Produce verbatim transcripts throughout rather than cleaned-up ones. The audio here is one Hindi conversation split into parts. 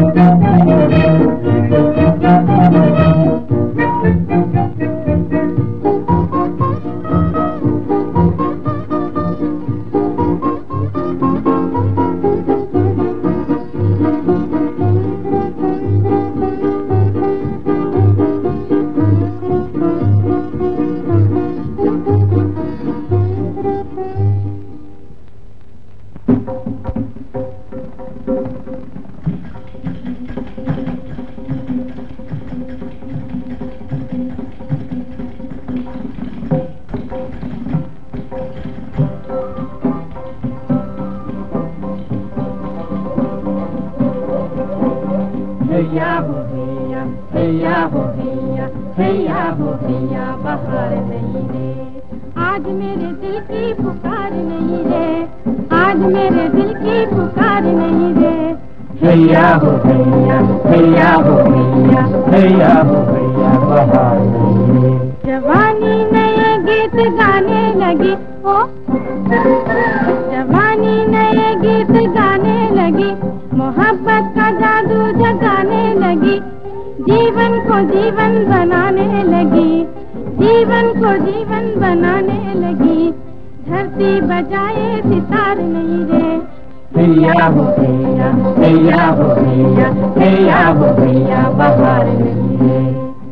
जवानी नए गीत गाने लगी, ओ जवानी नए गीत गाने लगी, मोहब्बत का जादू जगाने लगी, जीवन को जीवन बनाने लगी, जीवन को जीवन बनाने लगी। धरती बजाए सितार नहीं रे, भैया हो भैया, भैया हो भैया, भैया हो भैया, बहार नहीं रे।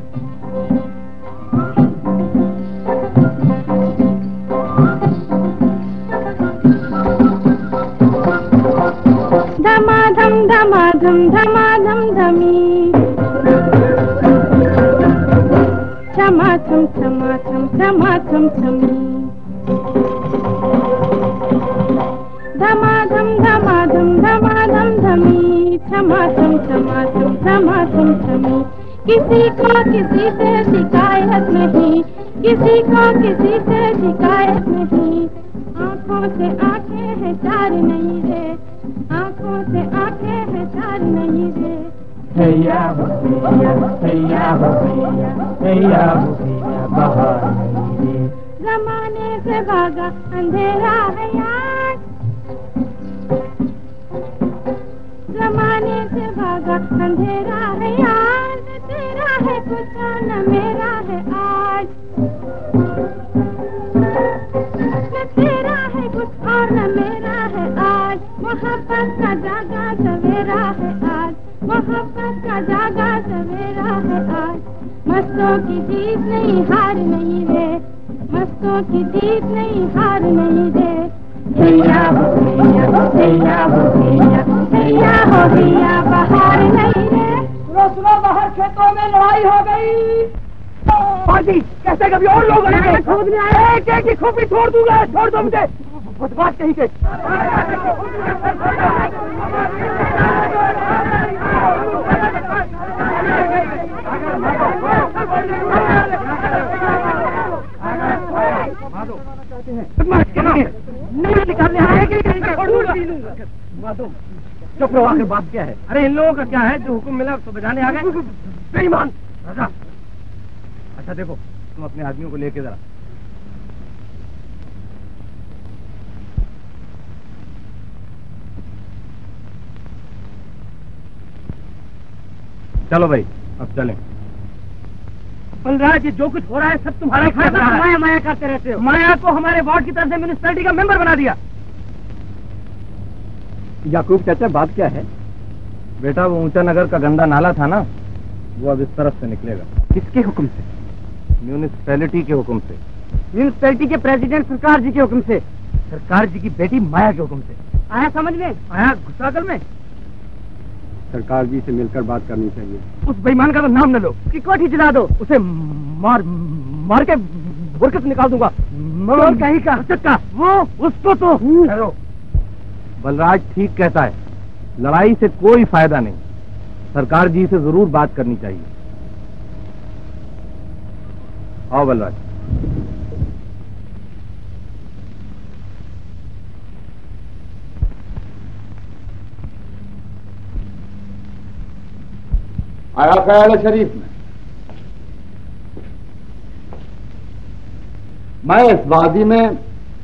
धमाधम धमाधम धमाधम धमी, छमाछम छमाछम छमाछम छमी, धमाधम धमाधम धमाधम धमी, छमाछम छमाछम छमाछम छमी। किसी को किसी से शिकायत नहीं, किसी को किसी से शिकायत नहीं। आँखों से आँखें हैं चार नहीं रे, आँखों से आँखें हैं चार नहीं रे। भैया हो भैया, भैया हो भैया, भैया हो भैया, बहार नहीं रे। जमाने से भागा अंधेरा है यार, जमाने से भागा अंधेरा है यार, न तेरा है कुछ न मेरा है आज, न तेरा है कुछ और न मेरा है आज। मोहब्बत का जागा सवेरा है आज, मोहब्बत का जागा सवेरा है आज। मस्तों की जीत नहीं हार नहीं रे, मस्तों की जीत नहीं हार नहीं रे। भैया हो भैया, भैया हो भैया, भैया हो भैया, बहार नहीं रे। सुनो सुनो, बाहर खेतों में लड़ाई हो गई। पार्टी कैसे कभी और लोग खोदने आए, एक एक की खोपड़ी छोड़ दूंगा, छोड़ दो मुझे, बदमाश कहीं के। नहीं निकालने आए कि चुप रहो, आखिर बात क्या है? अरे इन लोगों का क्या है, जो हुक्म मिला तो बजाने आ गए। बेईमान राजा। अच्छा देखो, तुम अपने आदमियों को लेके जरा। चलो भाई, अब चलें। बलराज, ये जो कुछ हो रहा है सब तुम्हारा फायदा है। माया माया करते रहते हो। माया को हमारे वार्ड की तरफ से म्युनिसिपैलिटी का मेंबर बना दिया। याकूब चाचा, बात क्या है? बेटा, वो नीचा नगर का गंदा नाला था ना, वो अब इस तरफ से निकलेगा। किसके हुक्म से? म्युनिसिपैलिटी के हुक्म से। म्युनिसिपैलिटी के प्रेसिडेंट सरकार जी के हुक्म से। सरकार जी की बेटी माया के हुक्म से। आया समझ में? आया घुसाकल में? सरकार जी से मिलकर बात करनी चाहिए। उस बेईमान का तो नाम न लो, उसकी कोठी जला दो, उसे मार मार के बुरकत निकाल दूंगा। कहीं का चक्का वो, उसको तो। बलराज ठीक कहता है, लड़ाई से कोई फायदा नहीं, सरकार जी से जरूर बात करनी चाहिए। आओ बलराज। आया ख्याल है शरीफ में। मैं इस वादी में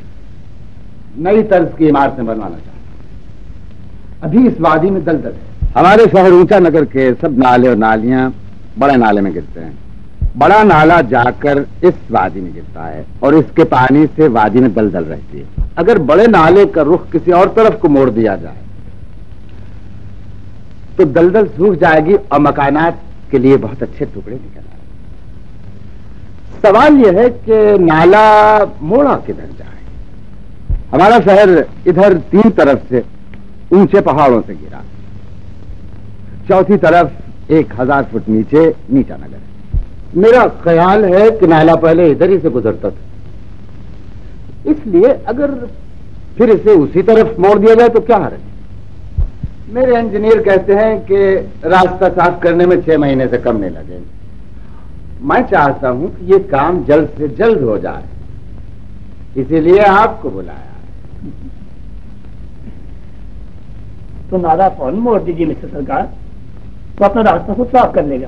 नई तर्ज की इमारतें बनवाना चाहता हूं। अभी इस वादी में दलदल है, हमारे शहर ऊंचा नगर के सब नाले और नालियां बड़े नाले में गिरते हैं। बड़ा नाला जाकर इस वादी में गिरता है और इसके पानी से वादी में दलदल रहती है। अगर बड़े नाले का रुख किसी और तरफ को मोड़ दिया जाए तो दलदल सूख जाएगी और मकानात के लिए बहुत अच्छे टुकड़े निकल आए। सवाल यह है कि नाला मोड़ा किधर जाए। हमारा शहर इधर तीन तरफ से ऊंचे पहाड़ों से घिरा, चौथी तरफ एक हजार फुट नीचे नीचा नगर है। मेरा ख्याल है कि नाला पहले इधर ही से गुजरता था, इसलिए अगर फिर इसे उसी तरफ मोड़ दिया जाए तो क्या हर्ज है। मेरे इंजीनियर कहते हैं कि रास्ता साफ करने में छह महीने से कम नहीं लगेंगे। मैं चाहता हूं कि ये काम जल्द से जल्द हो जाए, इसीलिए आपको बुलाया। तो नाला फौरन मोड़ दीजिए मिस्टर सरकार, तो अपना रास्ता खुद साफ कर लेगा।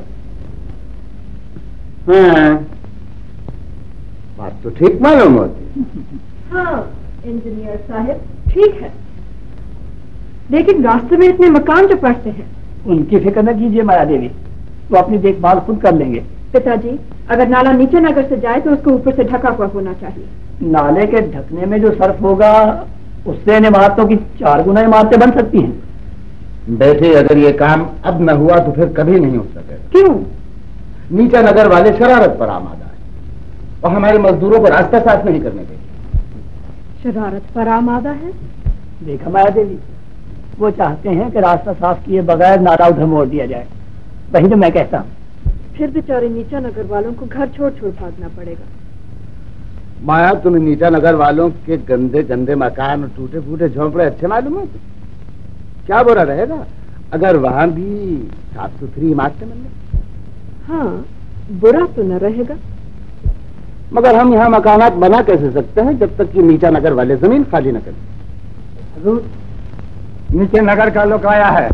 हाँ, बात तो ठीक मालूम होती। हाँ इंजीनियर साहब ठीक है, लेकिन रास्ते में इतने मकान जो पड़ते हैं। उनकी फिक्र न कीजिए माया देवी, वो अपनी देखभाल खुद कर लेंगे। पिताजी, अगर नाला नीचे नगर से जाए तो उसको ऊपर से ढका हुआ होना चाहिए। नाले के ढकने में जो सर्फ होगा उससे इन इमारतों की चार गुना इमारतें बन सकती हैं। बेटे, अगर ये काम अब न हुआ तो फिर कभी नहीं हो सकेगा। क्यों? नीचा नगर वाले शरारत पर आमादा है और हमारे मजदूरों को रास्ता साफ नहीं करने देंगे। शरारत पर आमादा है? देखा माया देवी, वो चाहते हैं कि रास्ता साफ किए बगैर नाला उधर मोड़ दिया जाए। वही तो मैं कहता हूँ। फिर बेचारे नीचा नगर वालों को घर छोड़ छोड़ भागना पड़ेगा। माया, तुम्हें नीचा नगर वालों के गंदे गंदे मकान और टूटे फूटे झोंपड़े अच्छे मालूम होते? क्या बुरा रहेगा अगर वहां भी साफ सुथरी इमारतें बन गई? हाँ, बुरा तो न रहेगा, मगर हम यहाँ मकानात बना कैसे सकते हैं जब तक कि नीचा नगर वाले जमीन खाली न करें। नीचे नगर का लोग आया है।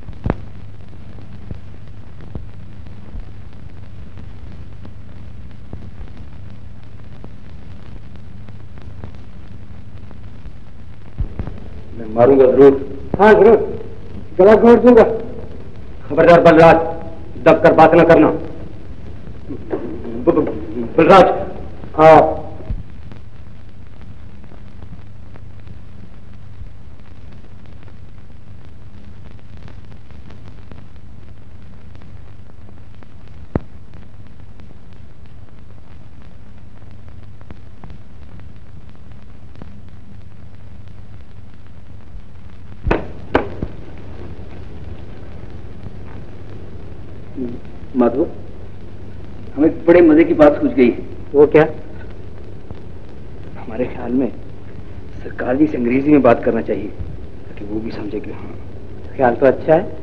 मैं मारूंगा जरूर। हाँ जरूर, गला घोट दूंगा। खबरदार बलराज, दब कर बात न करना। बलराज, हाँ। माधव, हमें बड़े मजे की बात सूझ गई है। वो क्या? हमारे ख्याल में सरकार जी से अंग्रेजी में बात करना चाहिए ताकि वो भी समझे कि हाँ। ख्याल तो अच्छा है।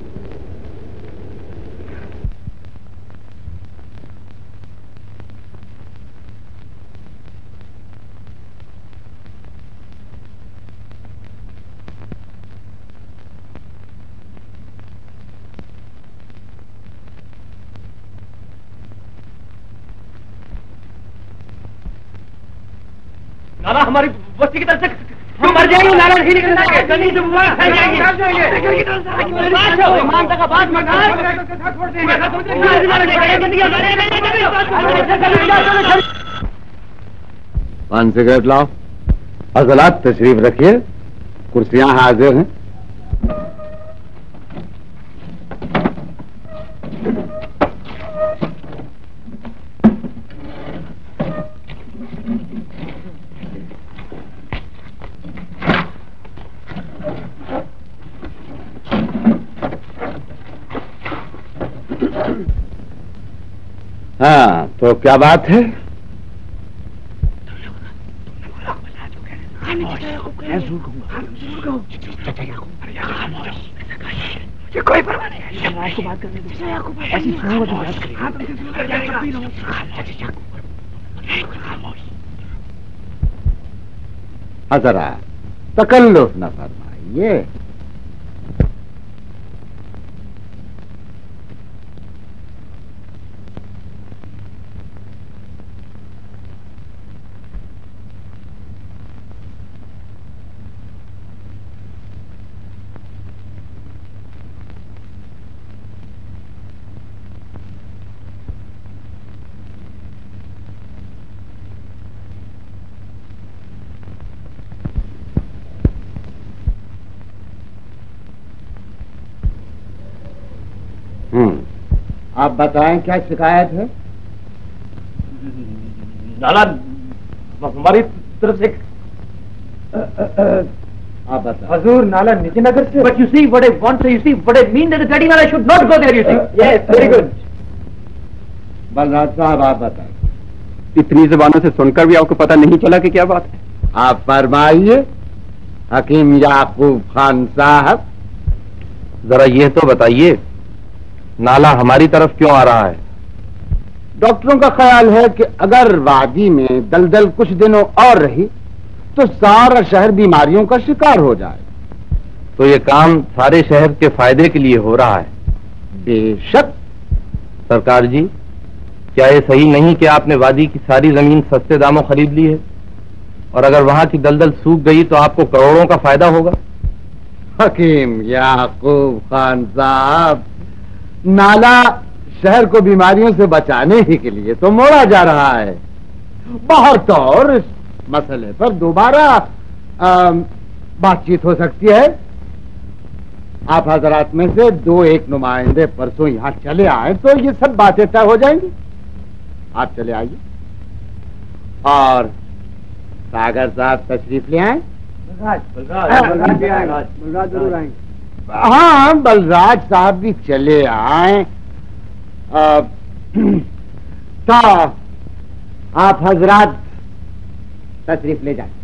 नाला हमारी बस्ती की तरफ से हम मर जाएंगे। नाला नहीं निकलना है, जमीन से बुआ फैल जाएंगे। ईमान तक बात मकान पान सिगरेट लाओ। हजरात तशरीफ रखिए, कुर्सियां हाजिर हैं। हाँ, तो क्या बात है? ये कोई परवाह नहीं है, आपको बात करने दो। ऐसी सुनूंगा तो बात करेंगे। हजरा तकल्लुफ न फरमाइए। आप बताएं क्या शिकायत है? नाला हमारी तरफ से। आप बताएं। हजूर, नाला नीचे नगर से। But you see what I want to, you see what I mean that the bloody naला should not go there, you see. Yes, very good. Balraj साहब आप बताएं। इतनी जबानों से सुनकर भी आपको पता नहीं चला कि क्या बात है? आप फरमाइए हकीम याकूब खान साहब। जरा ये तो बताइए, नाला हमारी तरफ क्यों आ रहा है? डॉक्टरों का ख्याल है कि अगर वादी में दलदल कुछ दिनों और रही तो सारा शहर बीमारियों का शिकार हो जाए। तो ये काम सारे शहर के फायदे के लिए हो रहा है? बेशक। सरकार जी, क्या ये सही नहीं कि आपने वादी की सारी जमीन सस्ते दामों खरीद ली है, और अगर वहां की दलदल सूख गई तो आपको करोड़ों का फायदा होगा? हकीम याकूब खान साहब, नाला शहर को बीमारियों से बचाने ही के लिए तो मोड़ा जा रहा है। बाहर तो और इस मसले पर दोबारा बातचीत हो सकती है। आप हजरात में से दो एक नुमाइंदे परसों यहाँ चले आए तो ये सब बातें तय हो जाएंगी। आप चले आइए। और सागर साहब तशरीफ ले आए। बलराज जरूर आएंगे। हाँ, बलराज साहब भी चले आए। तो आप हजरात तशरीफ ले जाए।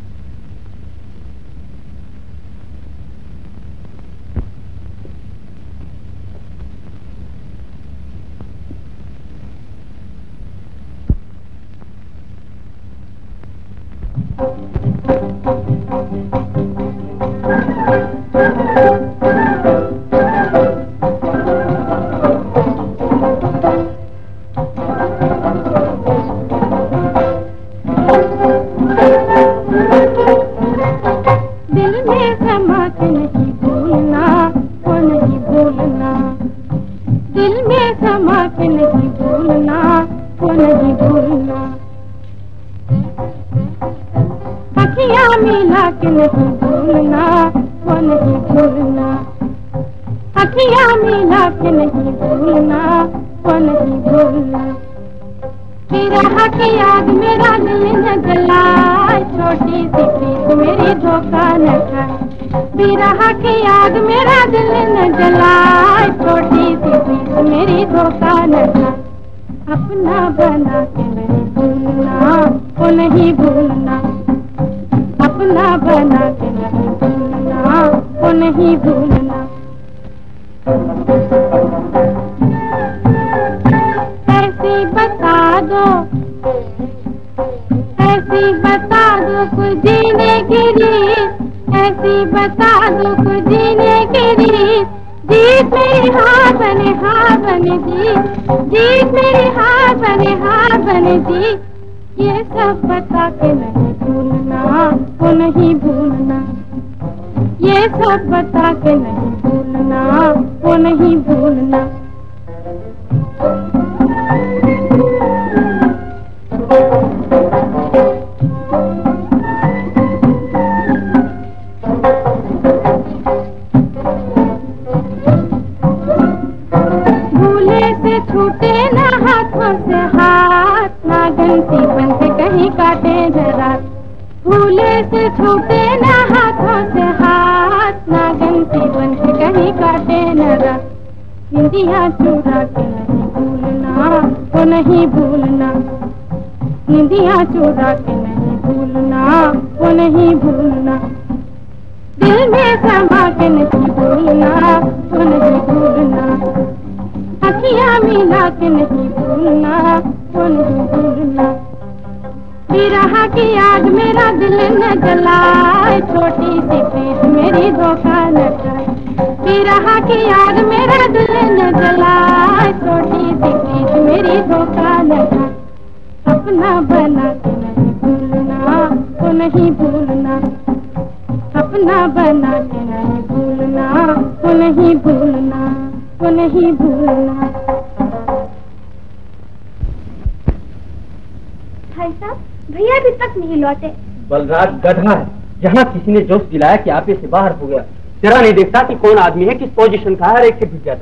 बलराज गधा है, जहाँ किसी ने जोश दिलाया कि आप से बाहर हो गया। जरा नहीं देखता कि कौन आदमी है, किस पोजीशन का है, और एक से भिग जाता है।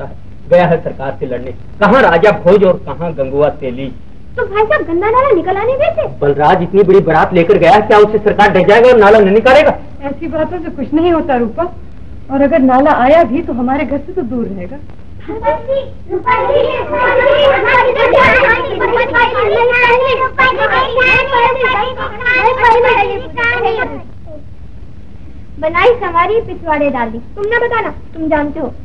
गया है सरकार से लड़ने। कहाँ राजा भोज और कहाँ गंगुआ तेली। तो भाई साहब गंदा नाला निकल आने देते। बलराज इतनी बड़ी बारात लेकर गया, क्या उससे सरकार डर जाएगा और नाला नहीं निकालेगा? ऐसी बातों से कुछ नहीं होता रूपा, और अगर नाला आया भी तो हमारे घर से तो दूर रहेगा। बनाई सवारी पिछवाड़े डाली, तुम ना बताना, तुम जानते हो।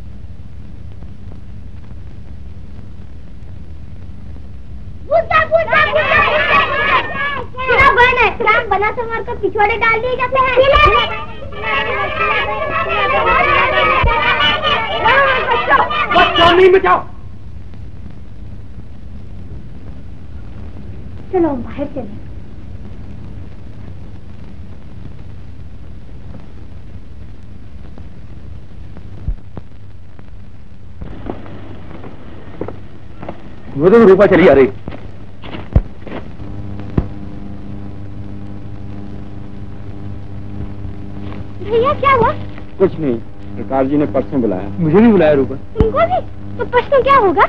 बना संवार कर पिछवाड़े डाल दिए जाते हैं। नहीं बचाओ। चलो बाहर चले। वो तो रूपा चली आ रही। भैया क्या हुआ? कुछ नहीं, सरकार जी ने परसों बुलाया। मुझे नहीं बुलाया रूपा। तुमको भी? तो परसों क्या होगा?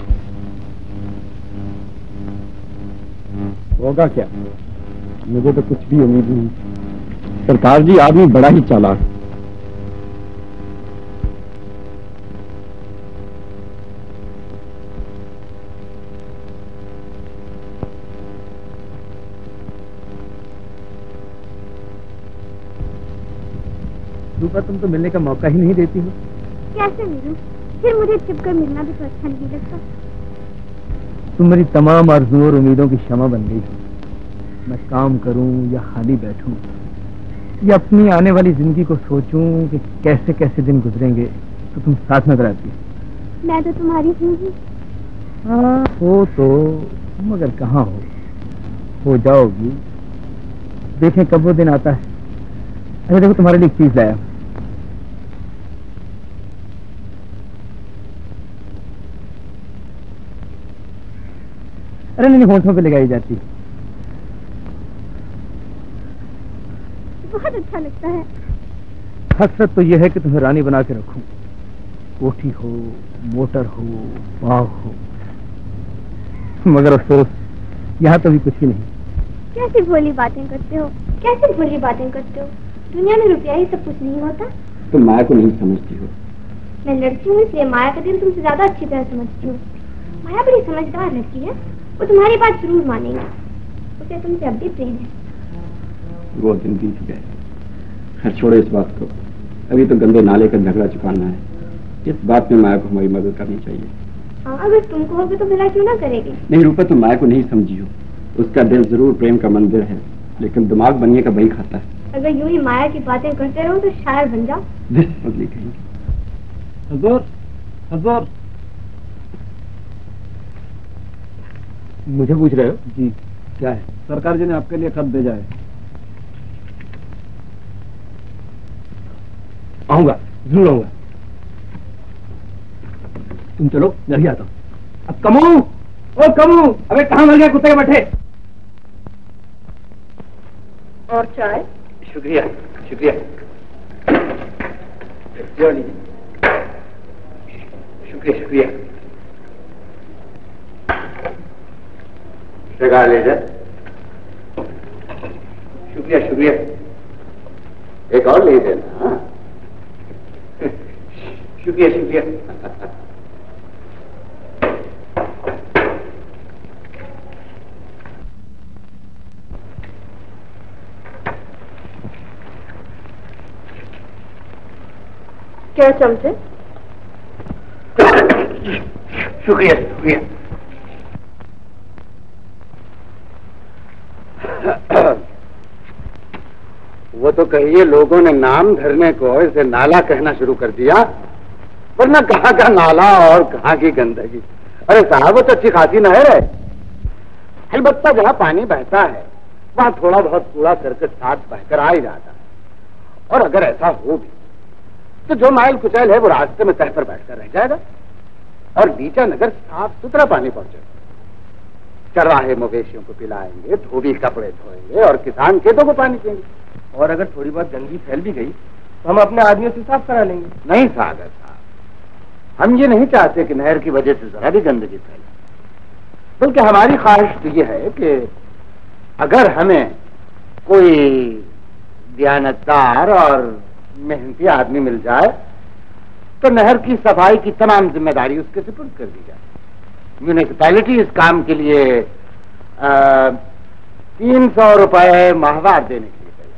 होगा क्या, मुझे तो कुछ भी उम्मीद नहीं। सरकार जी आदमी बड़ा ही चालाक। रूपा तुम तो मिलने का मौका ही नहीं देती हो। कैसे मिलूं? फिर मुझे छिपकर मिलना भी तो अच्छा नहीं लगता। तुम मेरी तमाम आरज़ू और उम्मीदों की क्षमा बन गई। मैं काम करूं या खाली बैठूं या अपनी आने वाली जिंदगी को सोचूं कि कैसे कैसे दिन गुजरेंगे, तो तुम साथ नजर आती हो। मैं तो तुम्हारी जिंदगी। हाँ हो तो, मगर कहाँ हो हो जाओगी। देखें कब वो दिन आता है। अरे देखो तुम्हारे लिए एक चीज लाया। अरे नहीं, होंठों पे लगाई जाती। बहुत अच्छा लगता है। हसरत तो यह है कि तुम्हें रानी बना के रखूं। कोठी हो, मोटर हो, बाग हो, मगर अफसोस यहाँ तो भी कुछ ही नहीं। कैसी भोली बातें करते हो, कैसी भोली बातें करते हो। दुनिया में रुपया ही सब कुछ नहीं होता। तुम माया को नहीं समझती हो। मैं लड़की हूँ इसलिए माया का दिल तुमसे ज्यादा अच्छी तरह समझती हूँ। माया बड़ी समझदार लड़की है, वो तुम्हारी बात जरूर मानेगी। उसे तुमसे अब भी प्रेम है। वो दिन बीत गए। खैर छोड़ो इस बात को, अभी तो गंदे नाले का झगड़ा चुकाना है। इस बात में माया को हमारी मदद करनी चाहिए। हाँ, अगर तुम कहोगे तो भला क्यों ना करेगी। नहीं रूपा, तुम माया को नहीं समझी हो। उसका दिल जरूर प्रेम का मंदिर है, लेकिन दिमाग बनने का वही खाता है। अगर यूं ही माया की बातें करते रहो तो शायर बन जाओ। बदली कहीं। हजूर, हजूर, मुझे पूछ रहे हो? जी। क्या है? सरकार जी ने आपके लिए खत भेजा है। आऊंगा, जरूर आऊंगा। तुम चलो, मैं भी आता हूँ। अब कमू, ओ कमू, अबे कहाँ मर गया कुत्ते के बट्टे? और चाय? शुक्रिया, शुक्रिया। शुक्रिया, शुक्रिया। सेगाल ले जा। शुक्रिया, शुक्रिया। एक और ले देना। हाँ? शुक्रिया, शुक्रिया। क्या चमचे? शुक्रिया, शुक्रिया। वो तो कहिए लोगों ने नाम धरने को इसे नाला कहना शुरू कर दिया, वरना कहाँ का नाला और कहाँ की गंदगी। अरे साहब वो तो अच्छी खासी नहर है। अलबत्ता जहाँ पानी बहता है वहाँ थोड़ा बहुत कूड़ा करकट साथ बहकर आ ही जाता है। और अगर ऐसा हो भी तो जो माइल कुचैल है वो रास्ते में तह पर बैठकर रह जाएगा और नीचा नगर साफ सुथरा पानी पहुंचेगा। चराहे मवेशियों को पिलाएंगे, धोबी कपड़े धोएंगे और किसान खेतों को पानी देंगे। और अगर थोड़ी बहुत गंदगी फैल भी गई तो हम अपने आदमियों से साफ करा लेंगे। नहीं सागर साहब, हम ये नहीं चाहते कि नहर की वजह से जरा भी गंदगी फैले, बल्कि हमारी ख्वाहिश तो ये है कि अगर हमें कोई दयानतदार और मेहनती आदमी मिल जाए तो नहर की सफाई की तमाम जिम्मेदारी उसके सुपुर्द कर दी जाए। म्यूनिसिपैलिटी इस काम के लिए आ, तीन सौ रुपए माहवार देने के लिए तैयार।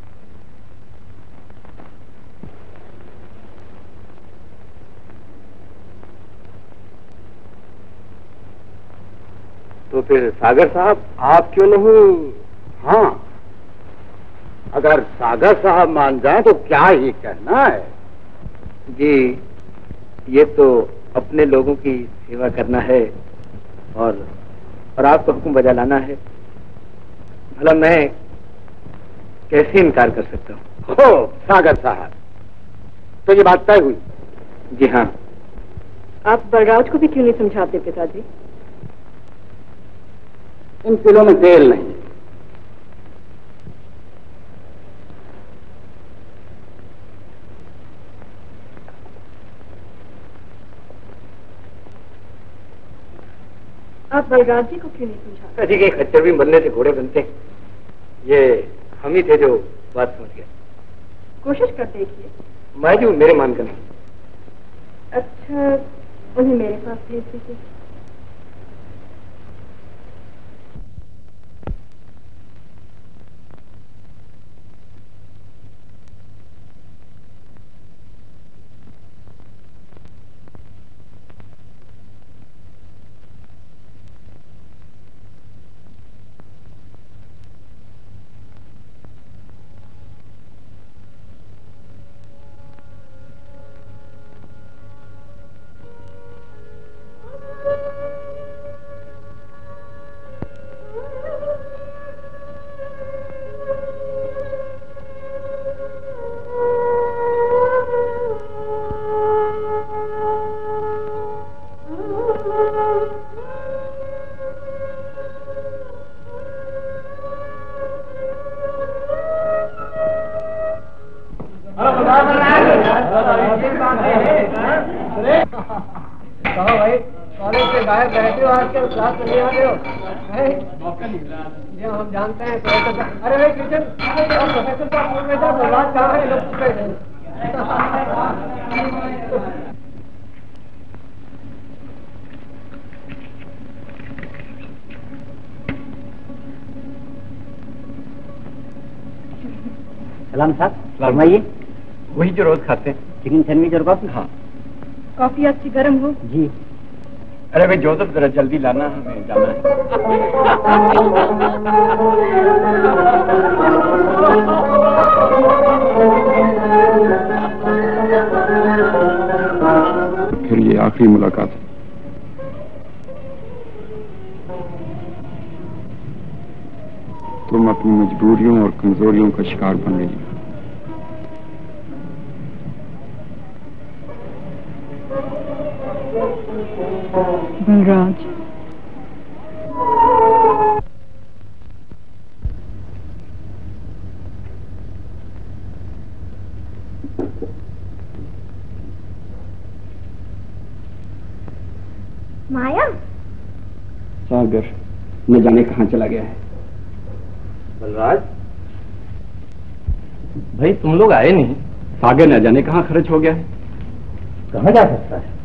तो फिर सागर साहब आप क्यों नहीं? हाँ, अगर सागर साहब मान जाए तो क्या ही कहना है। जी, ये तो अपने लोगों की सेवा करना है और और आपको हुक्म बजा लाना है। भला मैं कैसे इनकार कर सकता हूँ? हो सागर साहब, तो ये बात तय हुई? जी हाँ। आप बलराज को भी क्यों नहीं समझाते पिताजी? इन तिलों में तेल नहीं। आप बलराज जी को क्यों नहीं समझाते? अजी के खच्चर भी बनने से घोड़े बनते हैं। ये हम ही थे जो बात समझ गए। कोशिश कर देखिए। मैं जो मेरे मान कर नहीं। अच्छा, उन्हें मेरे पास भेज दीजिए। कहो भाई, कॉलेज से गायब रहते हो, आजकल क्लास में नहीं आ रहे हो? ये हम जानते हैं। अरे भाई किचन, प्रोफेसर साहब में था, बलराज कहाँ है? लोग पूछ रहे थे। सलाम साहब, फरमाइए। वही जो रोज खाते हैं, चिकन सैंडविच और कॉफी। हाँ। कॉफी अच्छी गर्म हो। जी। अरे भाई जोसेफ, जरा जल्दी लाना, हमें जाना है। फिर ये आखिरी मुलाकात है। तुम अपनी मजबूरियों और कमजोरियों का शिकार बन रही हो। बलराज, माया, सागर न जाने कहाँ चला गया है। बलराज भाई, तुम लोग आए नहीं। सागर न जाने कहाँ खर्च हो गया है। कहाँ जा सकता है?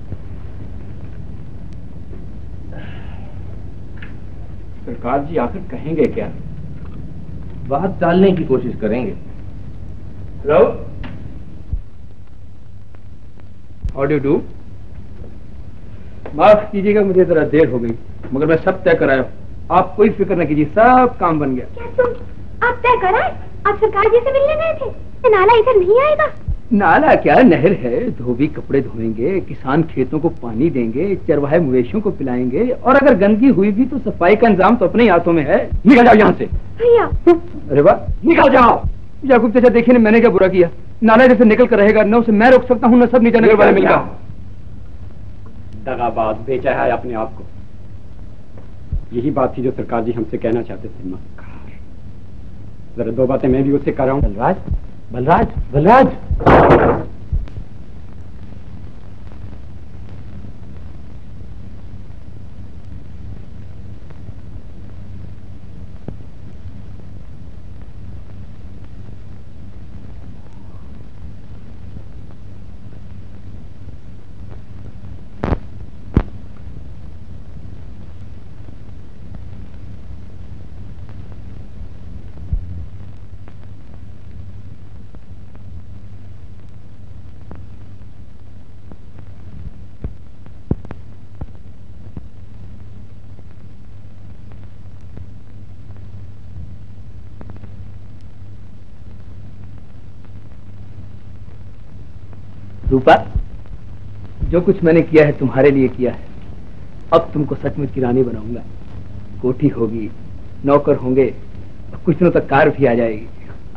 सरकार जी आखिर कहेंगे क्या? बात टालने की कोशिश करेंगे। Hello, how do do? माफ कीजिएगा, मुझे जरा देर हो गई, मगर मैं सब तय कराया। आप कोई फिक्र न कीजिए, सब काम बन गया। क्या तुम आप तय कराए? आप सरकार जी से मिलने गए थे? ये नाला इधर नहीं आएगा? नाला क्या, नहर है। धोबी कपड़े धोएंगे, किसान खेतों को पानी देंगे, चरवाहे मवेशियों को पिलाएंगे, और अगर गंदगी हुई भी तो सफाई का इंतजाम तो अपने ही हाथों में है। निकल जाओ यहाँ से। भैया, अरे वाह, निकल जाओ। याकूब चाचा, देखिए ना, मैंने क्या बुरा किया? नाला जैसे निकल कर रहेगा, न उसे मैं रोक सकता हूँ, न सब नीचे नगर वाले मिलकर। दगाबाज, बेचा है अपने आप को। यही बात थी जो सरकार जी हमसे कहना चाहते थे। मक्कार, जरा दो बातें मैं भी उससे कर रहा हूँ। बलराज, बलराज, बलराज। रूपा, जो कुछ मैंने किया है तुम्हारे लिए किया है। अब तुमको सचमुच की रानी बनाऊंगा। कोठी होगी, नौकर होंगे और कुछ दिनों तक कार भी आ जाएगी।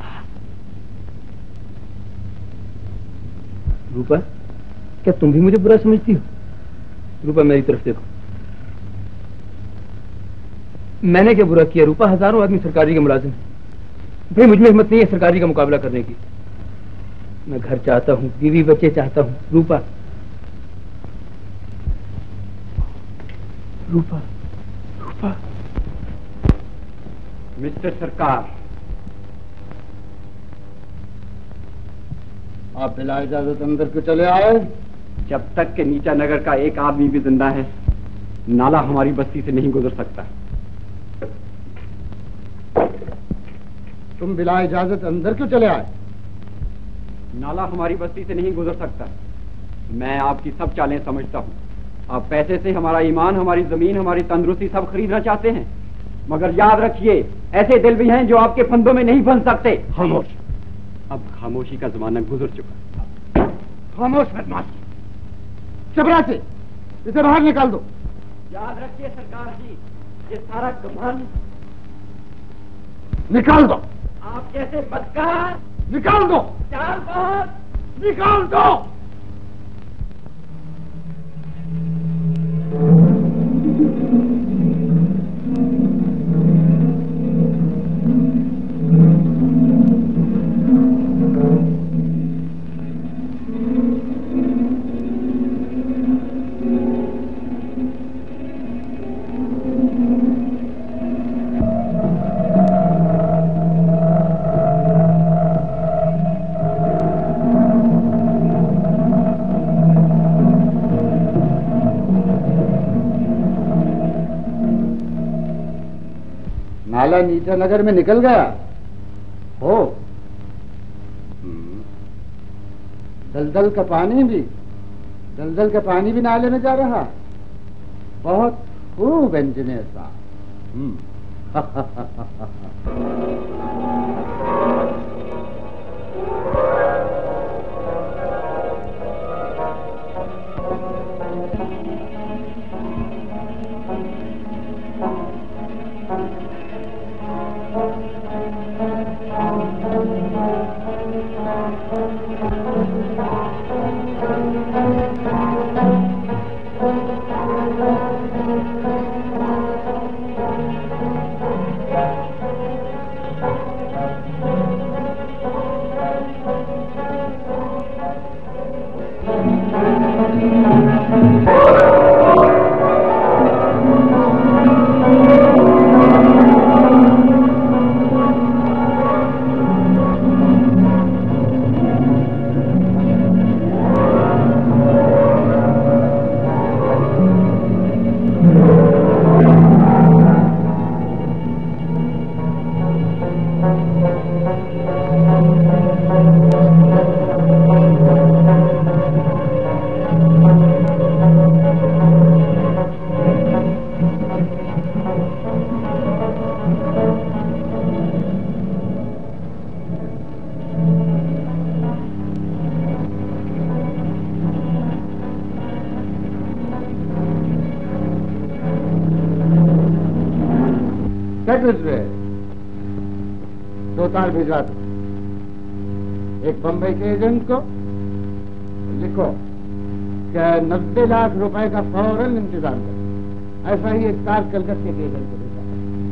रूपा, क्या तुम भी मुझे बुरा समझती हो? रूपा, मेरी तरफ देखो। मैंने क्या बुरा किया रूपा? हजारों आदमी सरकारी के मुलाजिम हैं। भाई मुझ में हिम्मत नहीं है सरकारी का मुकाबला करने की। मैं घर चाहता हूँ, बीवी बच्चे चाहता हूँ। रूपा, रूपा, रूपा। मिस्टर सरकार, आप बिला इजाजत अंदर क्यों चले आए? जब तक के नीचा नगर का एक आदमी भी जिंदा है, नाला हमारी बस्ती से नहीं गुजर सकता। तुम बिला इजाजत अंदर क्यों चले आए? नाला हमारी बस्ती से नहीं गुजर सकता। मैं आपकी सब चालें समझता हूँ। आप पैसे से हमारा ईमान, हमारी जमीन, हमारी तंदुरुस्ती सब खरीदना चाहते हैं, मगर याद रखिए ऐसे दिल भी हैं जो आपके फंदों में नहीं बन सकते। खामोश। अब खामोशी का जमाना गुजर चुका। खामोश बदमाश, चपरासी, इसे बाहर निकाल दो। याद रखिए सरकार जी, ये सारा घमंड निकाल दो। आप जैसे बदकार निकाल दो। चाल बहुत निकाल दो। नाला नीचा नगर में निकल गया हो। दलदल का पानी भी दलदल का पानी भी नाले में जा रहा। बहुत खूब इंजीनियर साहब। दो तार भिजवा दो एक बम्बई के एजेंट को। लिखो कि नब्बे लाख रुपए का फौरन इंतजाम करो। ऐसा ही एक तार कलकत्ते के एजेंट को भेजा।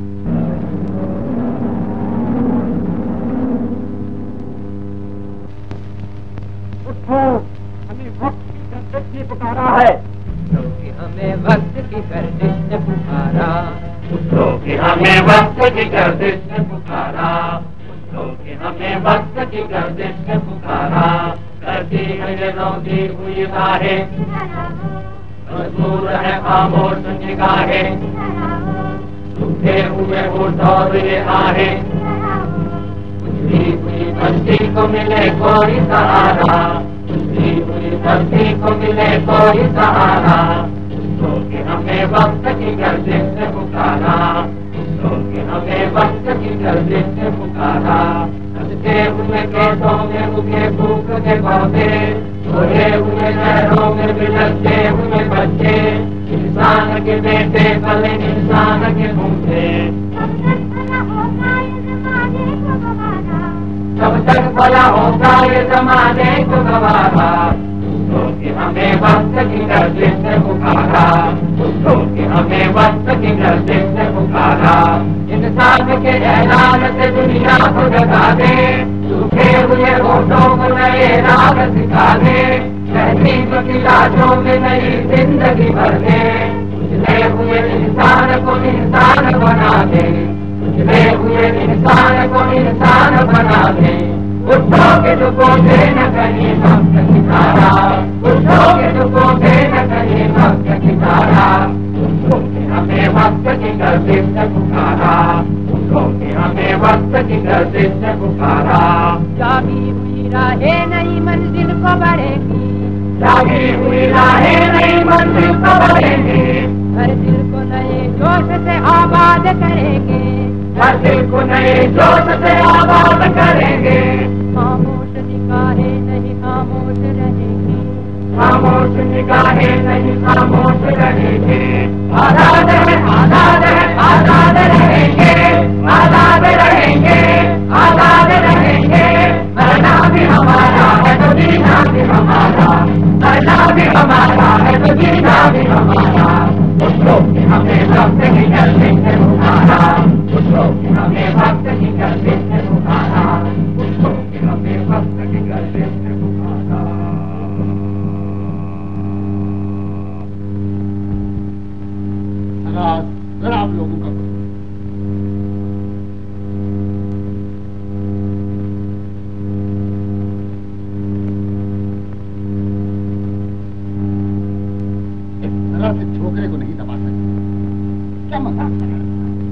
उठो, हमें वक्त की गर्दिश ने पुकारा है। क्योंकि हमें वक्त की गर्दिश ने पुकारा। क्योंकि हमें वक्त की गर्दिश ने पुकारा। क्योंकि हमें वक्त की गर्दिश ने पुकारा। करती है ये रोती हुई राहें, मजबूर है खामोश निगाहें। सूखे हुए होठ और ये आहें, उजली हुई बस्ती को मिले कोई सहारा। उजली हुई बस्ती को मिले कोई सहारा। क्योंकि हमें वक्त की गर्दिश ने पुकारा। क्योंकि हमें वक्त की गर्दिश ने पुकारा। सजते हुए खेतों में उगे फूक के पौधे, सोए हुए नहरों में बिलखते हुए बच्चे, इंसान के बेटे पले इंसान के घूमते। तब तक भला होगा ये जमाने को गवारा, उसको कि हमें वक्त की गर्दिश से पुकारा, उसको कि हमें वक्त की गर्दिश से पुकारा। इंसान के ऐलान से दुनिया को जगा दे, सूखे हुए होठों को नए राग सिखा दे, तहजीब की लाशों में नई जिंदगी भर दे, उजले हुए इंसान को इंसान बना दे, उजले हुए इंसान को इंसान बना दे। उठो के दुखों से न कहीं वक्त की धारा, उठो के दुखों से न कहीं वक्त की धारा, उठो के हमें वक्त की गर्दिश से पुकारा, उठो के हमें वक्त की गर्दिश से पुकारा। जागी हुई राहें नई मंजिल को बढ़ेंगी, जागी हुई राहें नई मंजिल को बढ़ेंगी, हर दिल को नए जोश से आबाद करेंगे, हर दिल को नए जोश से आबाद करेंगे। खामोश निगाहें नहीं खामोश रहेंगी, खामोश निगाहें नहीं खामोश रहेंगे। आजाद है आजाद है आजाद रहेंगे, आजाद रहेंगे आजाद रहेंगे। मरना भी हमारा है तो जीना भी हमारा, मरना भी हमारा है तो जीना भी हमारा। उठो कि हमें वक्त की गर्दिश से पुकारा, उठो कि हमें वक्त की गर्दिश से पुकारा, उठो कि हमें वक्त की गर्दिश से पुकारा। सर आप लोगों का छोकरे को नहीं दबा सकते, क्या मजाक कर रहे हैं?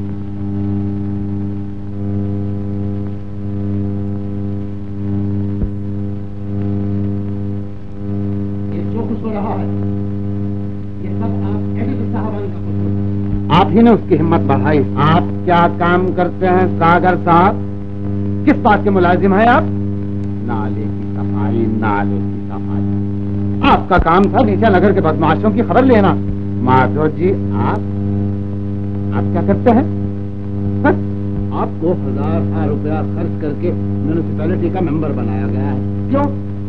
ये जो कुछ हो रहा है ये सब आप एडिटर साहबान का कुछ होता है। आप ही ने उसकी हिम्मत बढ़ाई। आप क्या काम करते हैं सागर साहब? किस बात के मुलाजिम हैं आप? नाले की सफाई, नाले की सफाई। आपका काम था नीचा नगर के बदमाशों की खबर लेना। माधव जी आप आप क्या करते हैं? आपको हजार हजार रुपया खर्च करके म्यूनिसिपैलिटी का मेंबर बनाया गया है। क्यों?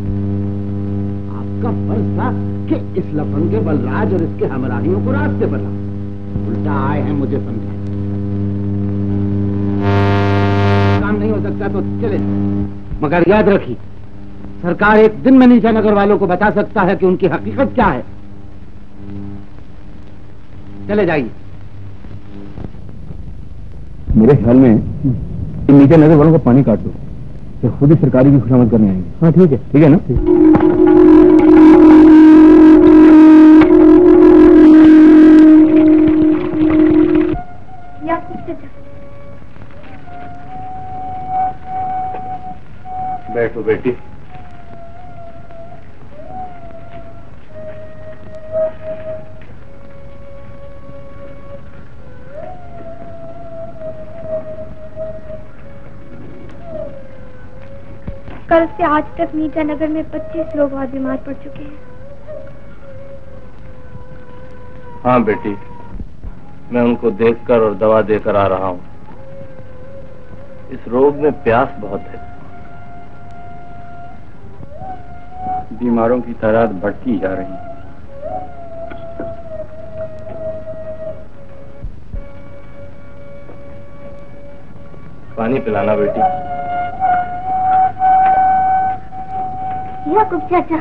आपका फर्ज था कि इस लफंगे बलराज और इसके हमराहियों को रास्ते पर लाओ। उल्टा आए हैं मुझे समझा। काम नहीं हो सकता तो चले, मगर याद रखिए सरकार एक दिन में नीचा नगर वालों को बता सकता है कि उनकी हकीकत क्या है। चले जाइए। मेरे ख्याल में इन नीचे नगर वालों का पानी काट दो, तो खुद ही सरकारी की खुशामद करने आएंगे। हाँ ठीक है, ठीक है ना? बैठो बेटी। कल से आज तक नीचा नगर में पच्चीस लोग और बीमार पड़ चुके हैं। हाँ बेटी, मैं उनको देखकर और दवा देकर आ रहा हूँ। इस रोग में प्यास बहुत है, बीमारों की तादाद बढ़ती जा रही है। पानी पिलाना बेटी। याकूब चाचा,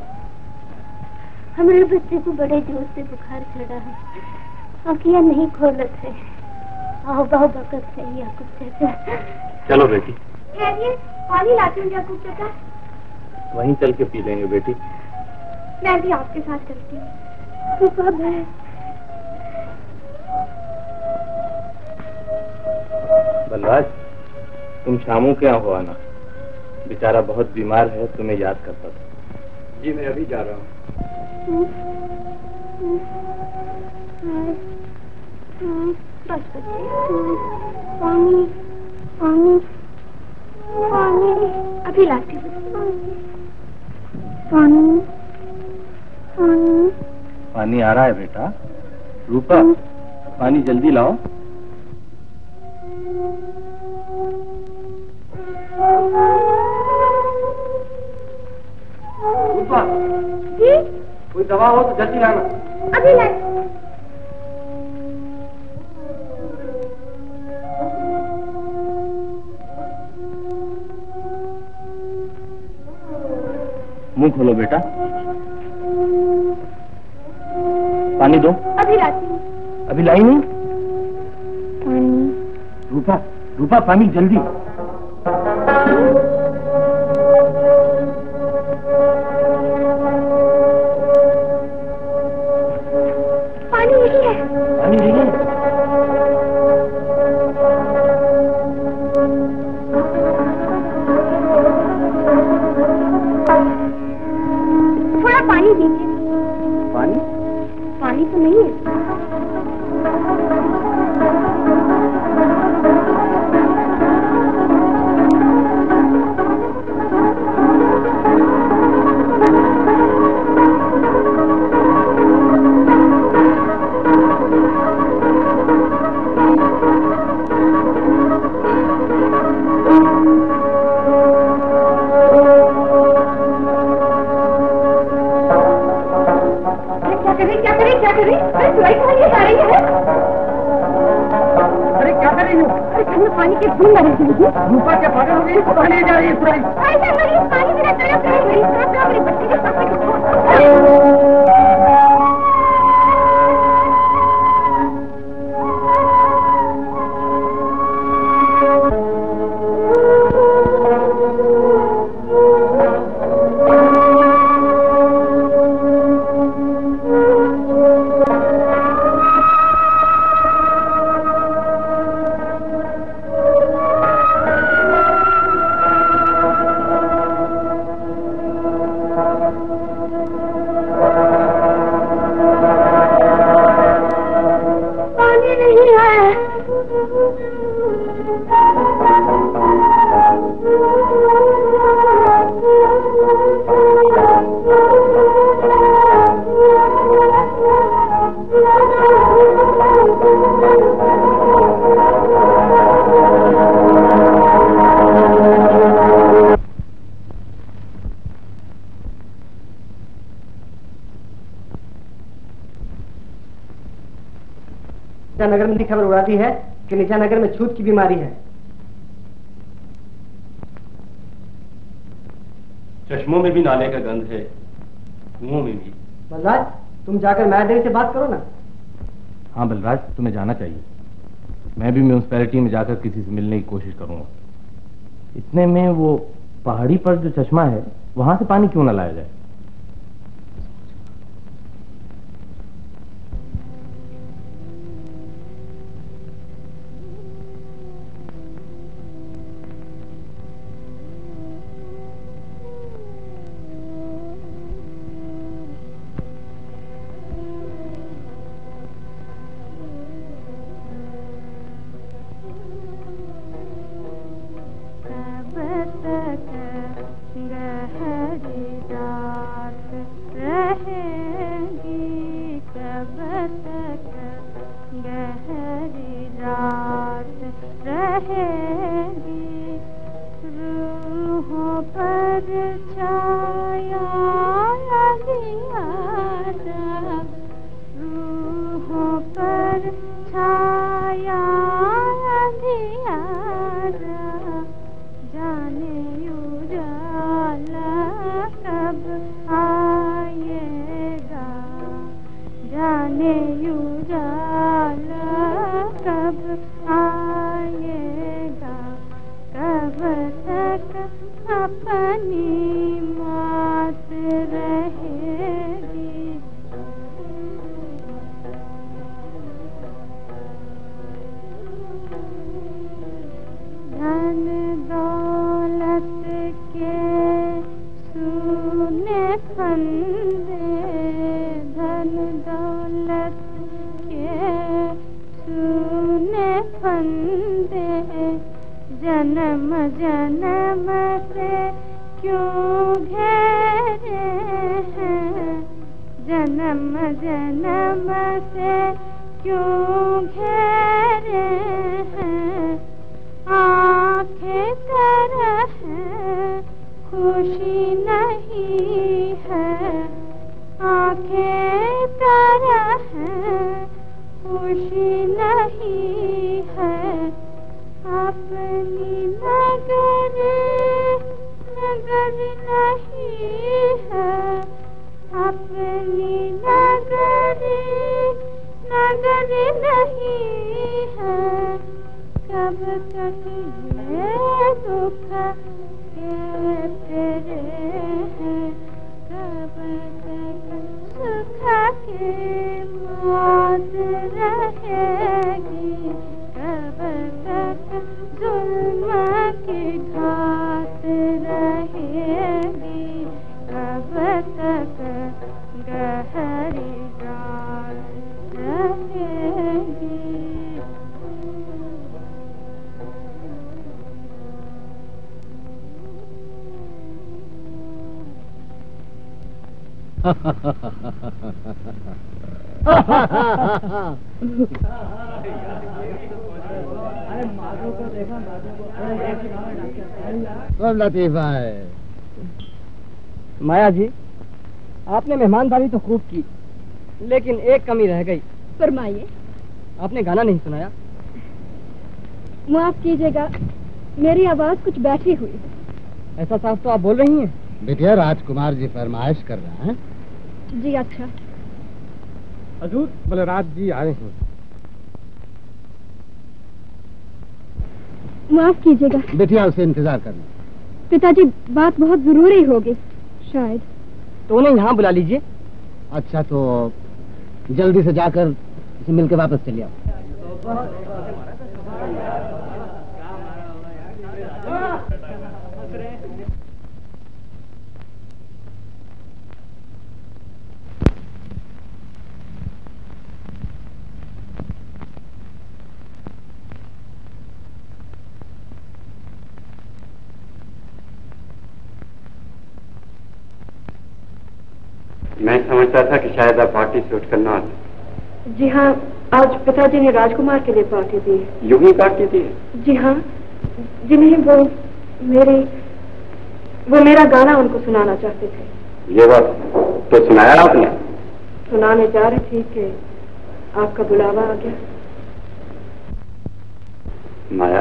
हमारे बच्चे को बड़े जोर से बुखार चढ़ा है, आँखियाँ नहीं खोलत है, आओ बाहो बकत है याकूब चाचा। चलो बेटी। पानी लाती हूँ याकूब चाचा। वहीं चल के पी लेंगे बेटी। मैं भी आपके साथ चलती हूँ। कब है? बलराज, तुम शामू क्या हो आना, बेचारा बहुत बीमार है, तुम्हें याद करता था। जी मैं अभी जा रहा हूँ। बस पानी पानी पानी अभी लाती हूँ। पानी पानी आ रहा है बेटा। रूपा, पानी जल्दी लाओ। रूपा जी? कोई दवा हो तो जल्दी लाना। अभी ला। मुंह खोलो बेटा। पानी दो। अभी लाती हूँ। अभी लाई नहीं? पानी। रूपा, रूपा पानी जल्दी। पानी नहीं है। पानी नहीं है? थोड़ा पानी दीजिए। पानी? पानी तो नहीं है। पानी के बूंद आ रही है। रूपा क्या पागल हो गई? पानी जा रही है सुराई। ऐसे मरीज पानी बिना तड़प रहे हैं। तड़प रहे मेरे बच्चे के साथ। नगर में खबर उड़ा दी है कि नीचा नगर में छूत की बीमारी है। चश्मों में भी नाले का गंध है, कुओं में भी। बलराज, तुम जाकर मैनेजर से बात करो ना। हाँ बलराज, तुम्हें जाना चाहिए। मैं भी म्यूनिसिपैलिटी में जाकर किसी से मिलने की कोशिश करूंगा। इतने में वो पहाड़ी पर जो चश्मा है वहां से पानी क्यों ना लाया जाए? जन्म जन्म से क्यों घेरे हैं, आंखें तरह खुशी नहीं है, आंखें तरह खुशी नहीं है, अपनी नगर नगर नहीं है, अपनी नगर नगर नहीं है, कब तक ये दुख तेरे हैं, कब तक सुख के मौत रहेगी, कब तक जुल्म की घात रहेगी, कब तक गहरी रात रहेगी। सब लतीफा है। माया जी, आपने मेहमानदारी तो खूब की, लेकिन एक कमी रह गई। फरमाइए। आपने गाना नहीं सुनाया। माफ कीजिएगा, मेरी आवाज कुछ बैठी हुई है। ऐसा साफ तो आप बोल रही हैं। बेटिया, राजकुमार जी फरमाइश कर रहे हैं। जी अच्छा। हजूर, बलराज जी आए हैं। माफ कीजिएगा। बेटिया, उसे इंतजार करना। पिताजी, बात बहुत जरूरी होगी शायद। तो उन्हें यहाँ बुला लीजिए। अच्छा, तो जल्दी से जाकर इसे मिलकर वापस चले आओ। मैं समझता था कि शायद आप पार्टी से उठकर ना आते। जी हाँ, आज पिताजी ने राजकुमार के लिए पार्टी दी। यूं ही पार्टी दी? जी हाँ। जी नहीं, वो मेरी वो मेरा गाना उनको सुनाना चाहते थे। ये बात तो सुनाया आपने? सुनाने जा रही थी कि आपका बुलावा आ गया। माया,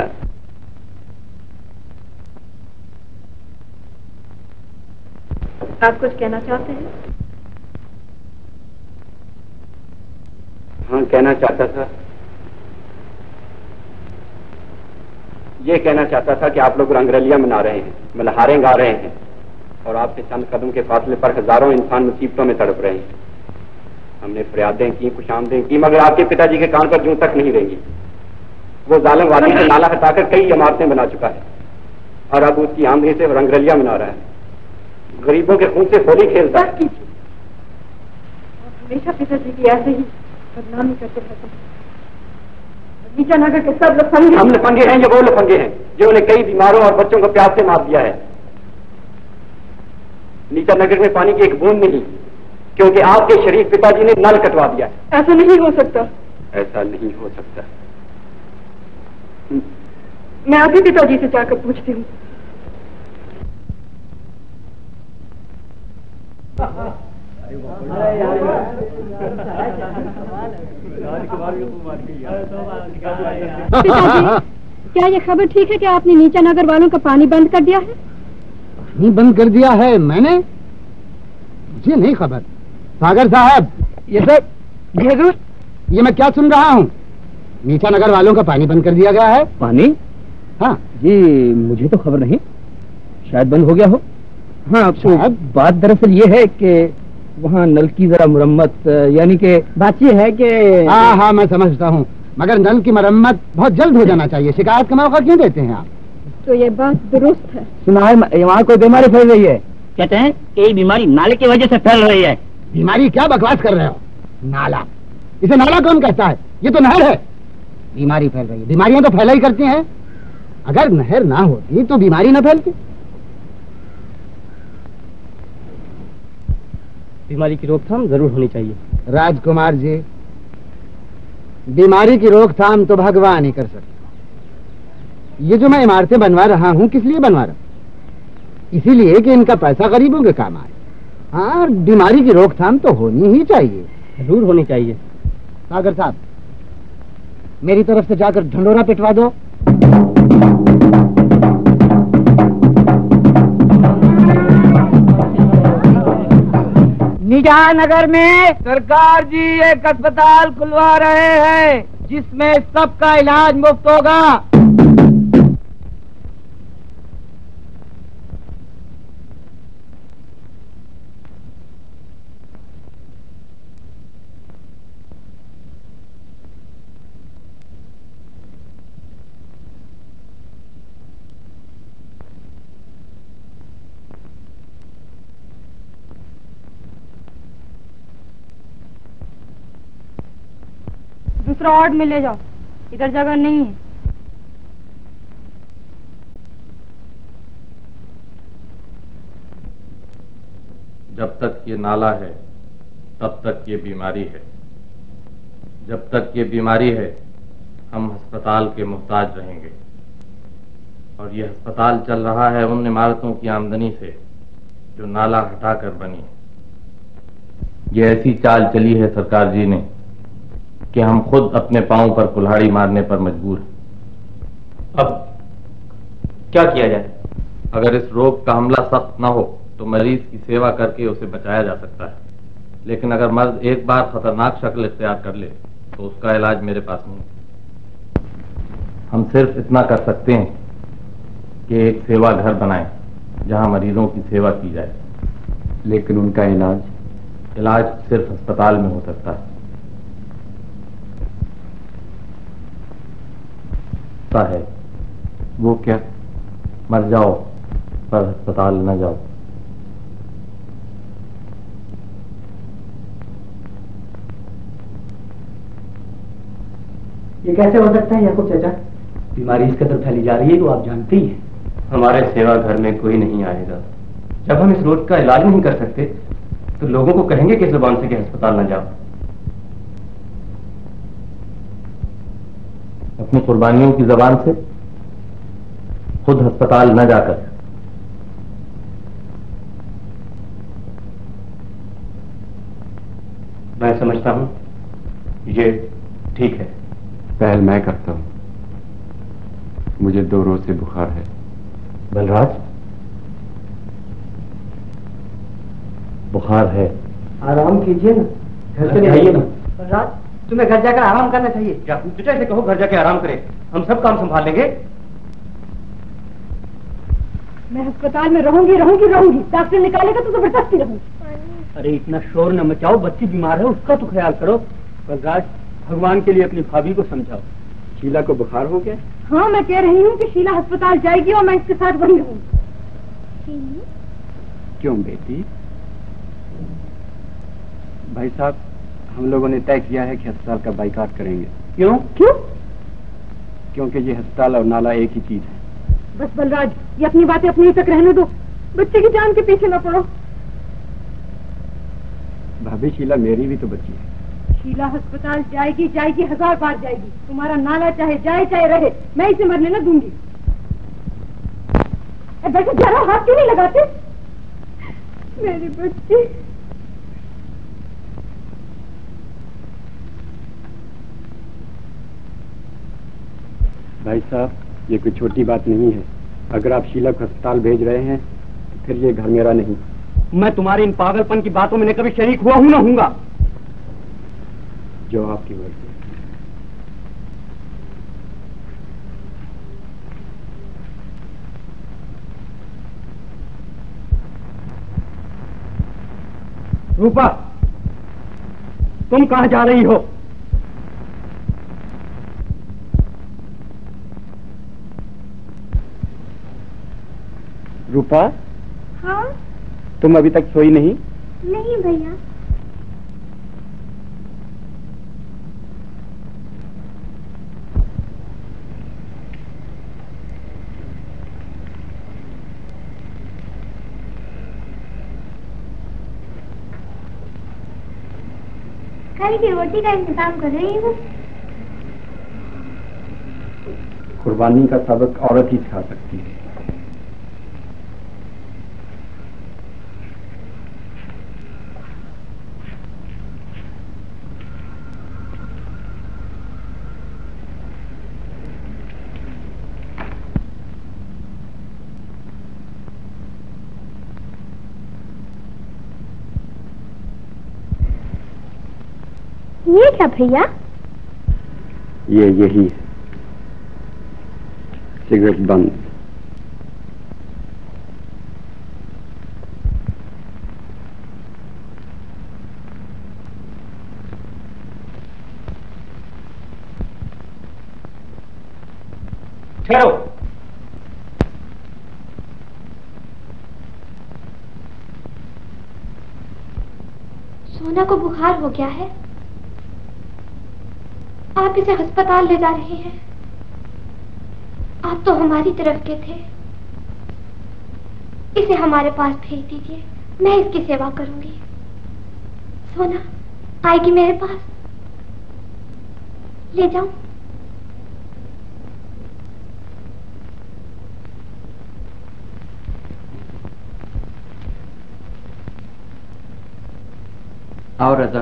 आप कुछ कहना चाहते हैं? हाँ, कहना चाहता था, ये कहना चाहता था कि आप लोग रंगरलियां मना रहे हैं, मल्हारें गा रहे हैं, और आपसे चंद कदम के फासले पर हजारों इंसान मुसीबतों में तड़प रहे हैं। हमने फरियादें की, खुशामदें की, मगर आपके पिताजी के कान पर जूं तक नहीं रहेंगी। वो जालिम वादी से नाला हटाकर कई इमारतें बना चुका है, और अब उसकी आंधी से रंगरलियां मना रहा है, गरीबों के खून से होली खेलता है। हमेशा पिताजी की ऐसे ही बदनामी करते रहते हैं। नीचा नगर के सब लफंगे। हम लफंगे हैं, ये वो लफंगे हैं जिन्होंने कई बीमारों और बच्चों को प्यास से मार दिया है। नीचा नगर में पानी की एक बूंद नहीं, क्योंकि आपके शरीफ पिताजी ने नल कटवा दिया है। ऐसा नहीं हो सकता। ऐसा नहीं हो सकता। मैं अभी पिताजी से जाकर पूछती हूँ। पिताजी, क्या ये खबर ठीक है कि आपने नीचा नगर वालों का पानी बंद कर दिया है? पानी बंद कर दिया है मैंने? मुझे नहीं खबर। सागर साहब, ये सब ये हजूर, ये मैं क्या सुन रहा हूँ? नीचा नगर वालों का पानी बंद कर दिया गया है। पानी? हाँ जी, मुझे तो खबर नहीं, शायद बंद हो गया हो। हाँ, तो बात दरअसल ये है कि वहाँ नल की जरा मुरम्मत, यानी कि बात ये है कि हाँ हाँ मैं समझता हूँ, मगर नल की मरम्मत बहुत जल्द हो जाना चाहिए। शिकायत का मौका क्यों देते हैं आप? तो ये बात दुरुस्त है। सुना है वहाँ कोई बीमारी फैल रही है। कहते हैं कि ये बीमारी नाले की वजह से फैल रही है। बीमारी? क्या बकवास कर रहे हो? नाला? इसे नाला कौन कहता है? ये तो नहर है। बीमारी फैल रही है? बीमारियां तो फैला ही करती हैं। अगर नहर ना होती तो बीमारी ना फैलती। बीमारी की रोकथाम जरूर होनी चाहिए। राजकुमार जी, बीमारी की रोकथाम तो भगवान ही कर सकते। ये जो मैं इमारतें बनवा रहा हूँ, किस लिए बनवा रहा हूँ? इसीलिए कि इनका पैसा गरीबों के काम आए। हाँ, बीमारी की रोकथाम तो होनी ही चाहिए, जरूर होनी चाहिए। सागर साहब, मेरी तरफ से जाकर ढंडोरा पिटवा दो। नीचा नगर में सरकार जी एक अस्पताल खुलवा रहे हैं जिसमें सबका इलाज मुफ्त होगा। दूसरा वार्ड में ले जाओ, इधर जगह नहीं है। जब तक ये नाला है तब तक ये बीमारी है। जब तक ये बीमारी है हम अस्पताल के मोहताज रहेंगे। और ये अस्पताल चल रहा है उन इमारतों की आमदनी से जो नाला हटाकर बनी है। ये ऐसी चाल चली है सरकार जी ने कि हम खुद अपने पांव पर कुल्हाड़ी मारने पर मजबूर हैं। अब क्या किया जाए? अगर इस रोग का हमला सख्त न हो तो मरीज की सेवा करके उसे बचाया जा सकता है, लेकिन अगर मर्द एक बार खतरनाक शक्ल इख्तियार कर ले तो उसका इलाज मेरे पास नहीं। हम सिर्फ इतना कर सकते हैं कि एक सेवा घर बनाएं जहां मरीजों की सेवा की जाए। लेकिन उनका इलाज इलाज सिर्फ अस्पताल में हो सकता है। है वो क्या? मर जाओ पर अस्पताल न जाओ। ये कैसे हो सकता है याकूब चाचा? बीमारी इस कदर फैली जा रही है तो आप जानते ही हैं। हमारे सेवा घर में कोई नहीं आएगा। जब हम इस रोग का इलाज नहीं कर सकते तो लोगों को कहेंगे किस जुबान से कि अस्पताल न जाओ। अपनी कुर्बानियों की जबान से, खुद अस्पताल न जाकर। मैं समझता हूं ये ठीक है। पहल मैं करता हूं। मुझे दो रोज से बुखार है। बलराज, बुखार है? आराम कीजिए ना, घर चले आइए ना। बलराज, तुम्हें घर जाकर आराम करना चाहिए। क्या तुझे ऐसे कहो घर जाके आराम करे? हम सब काम संभाल लेंगे। मैं अस्पताल में रहूंगी रहूंगी रहूंगी डॉक्टर निकालेगा तो जबरदस्ती रहूंगी। अरे इतना शोर न मचाओ, बच्ची बीमार है, उसका तो ख्याल करो। बलराज, भगवान के लिए अपनी भाभी को समझाओ। शीला को बुखार हो गया? हाँ, मैं कह रही हूँ कि शीला अस्पताल जाएगी और मैं इसके साथ वहीं रहूंगी। क्यों बेटी? भाई साहब, हम लोगों ने तय किया है कि अस्पताल का बाइकाट करेंगे। क्यों? क्यों? क्योंकि ये अस्पताल और नाला एक ही चीज है। बस बलराज, ये अपनी बातें अपनी तक रहने दो, बच्चे की जान के पीछे न पड़ो। भाभी, शीला मेरी भी तो बच्ची है। शीला अस्पताल जाएगी जाएगी हजार बार जाएगी। तुम्हारा नाला चाहे जाए चाहे रहे, मैं इसे मरने न दूंगी। वैसे जरा हाथ क्यों नहीं लगाते? मेरी बच्ची। भाई साहब, ये कोई छोटी बात नहीं है। अगर आप शीला को अस्पताल भेज रहे हैं तो फिर ये घर मेरा नहीं। मैं तुम्हारे इन पागलपन की बातों में न कभी शरीक हुआ हूं ना हूंगा। जो आपकी मर्जी। रूपा, तुम कहां जा रही हो? रूपा, हाँ? तुम अभी तक सोई नहीं? नहीं भैया। कल की रोटी का इंतजाम कर रही हूँ। कुर्बानी का सबक औरत ही सिखा सकती है। ये क्या भैया? ये यही है, सिगरेट बंद। ठहरो। सोना को बुखार हो गया है, आप इसे अस्पताल ले जा रहे हैं। आप तो हमारी तरफ के थे, इसे हमारे पास भेज दीजिए, मैं इसकी सेवा करूंगी। सोना आएगी मेरे पास, ले जाऊं? आओ रजा,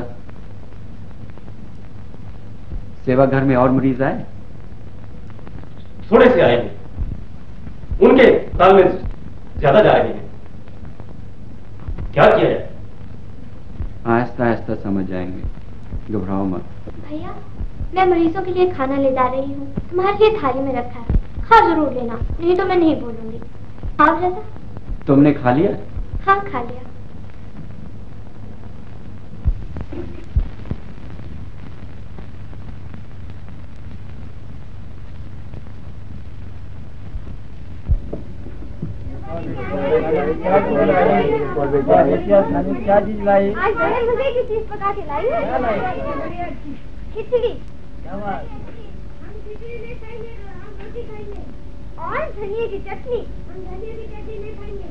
सेवा घर में और मरीज आए? थोड़े से आएंगे, उनके ताल में ज्यादा जा रहे हैं। क्या किया जाए? आहिस्ता आहिस्ता समझ जाएंगे, घबराओ मत। भैया मैं मरीजों के लिए खाना ले जा रही हूँ, तुम्हारे लिए थाली में रखा है, खा जरूर लेना, नहीं तो मैं नहीं बोलूंगी। आप रजा? तुमने खा लिया? हाँ खा लिया। क्या चीज लाई? आज बड़े मजे की चीज पका के लाई है, खिचड़ी। हम खिचड़ी नहीं खाएंगे, हम रोटी खाएंगे, और धनिया की चटनी। हम धनिया की चटनी नहीं खाएंगे।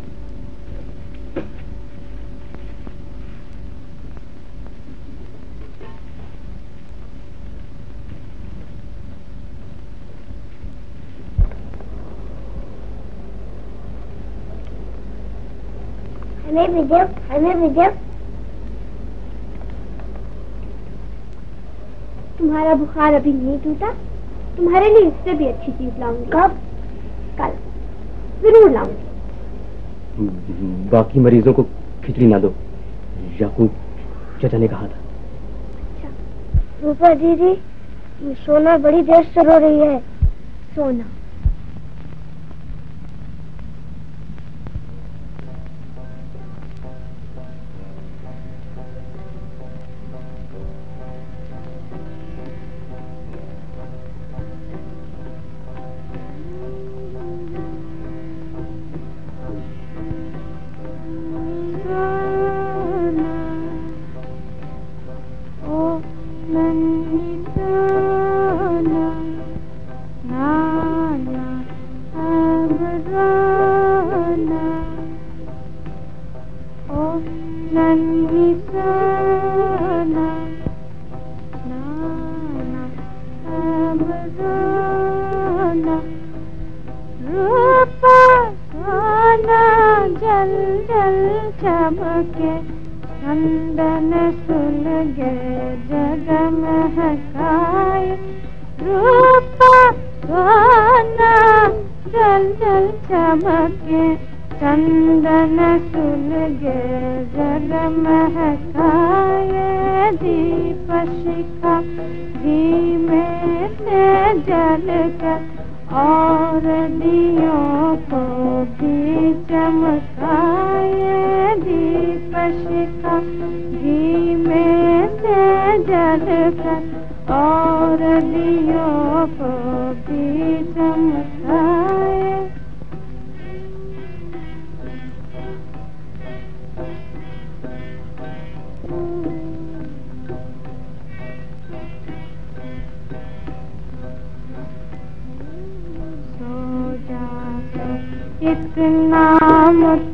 हमें भी दो, हमें भी दो। तुम्हारा बुखार अभी नहीं टूटा, तुम्हारे लिए इससे भी अच्छी चीज लाऊंगी। कब? कल जरूर लाऊंगी। बाकी मरीजों को खिचड़ी ना दो, याकूब चाचा ने कहा था। अच्छा रूपा दीदी, सोना बड़ी देर से रो रही है। सोना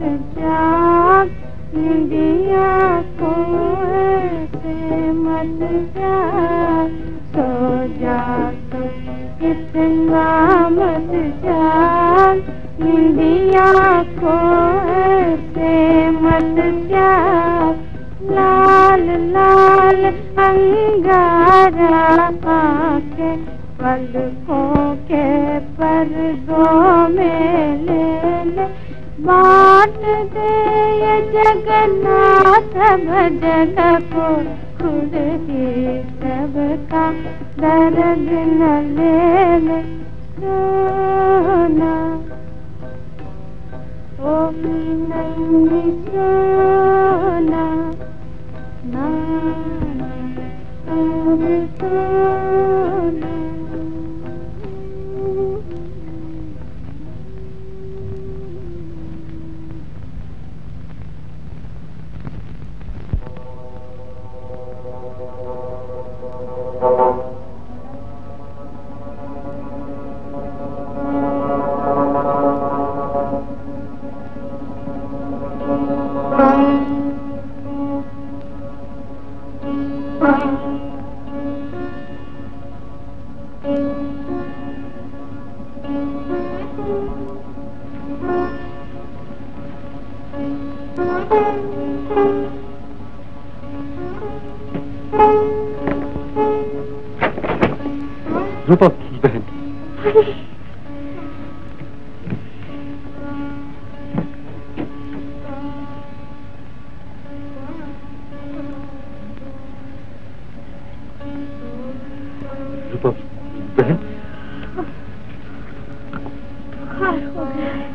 मत प्यार, सो जा तो इतना मत जाग, निंदिया को ऐसे मत त्याग। लाल लाल अंगारा आंखें पलकों के पर्दों में ले ले, बांट दे ये जगन्नाथ भजन को, खुद ही सबका दर्द न ले ले। सोना ओ नहीं सोना, ना अब सोना। रूपा की बहन, रूपा बहन, बुखार हो गया है।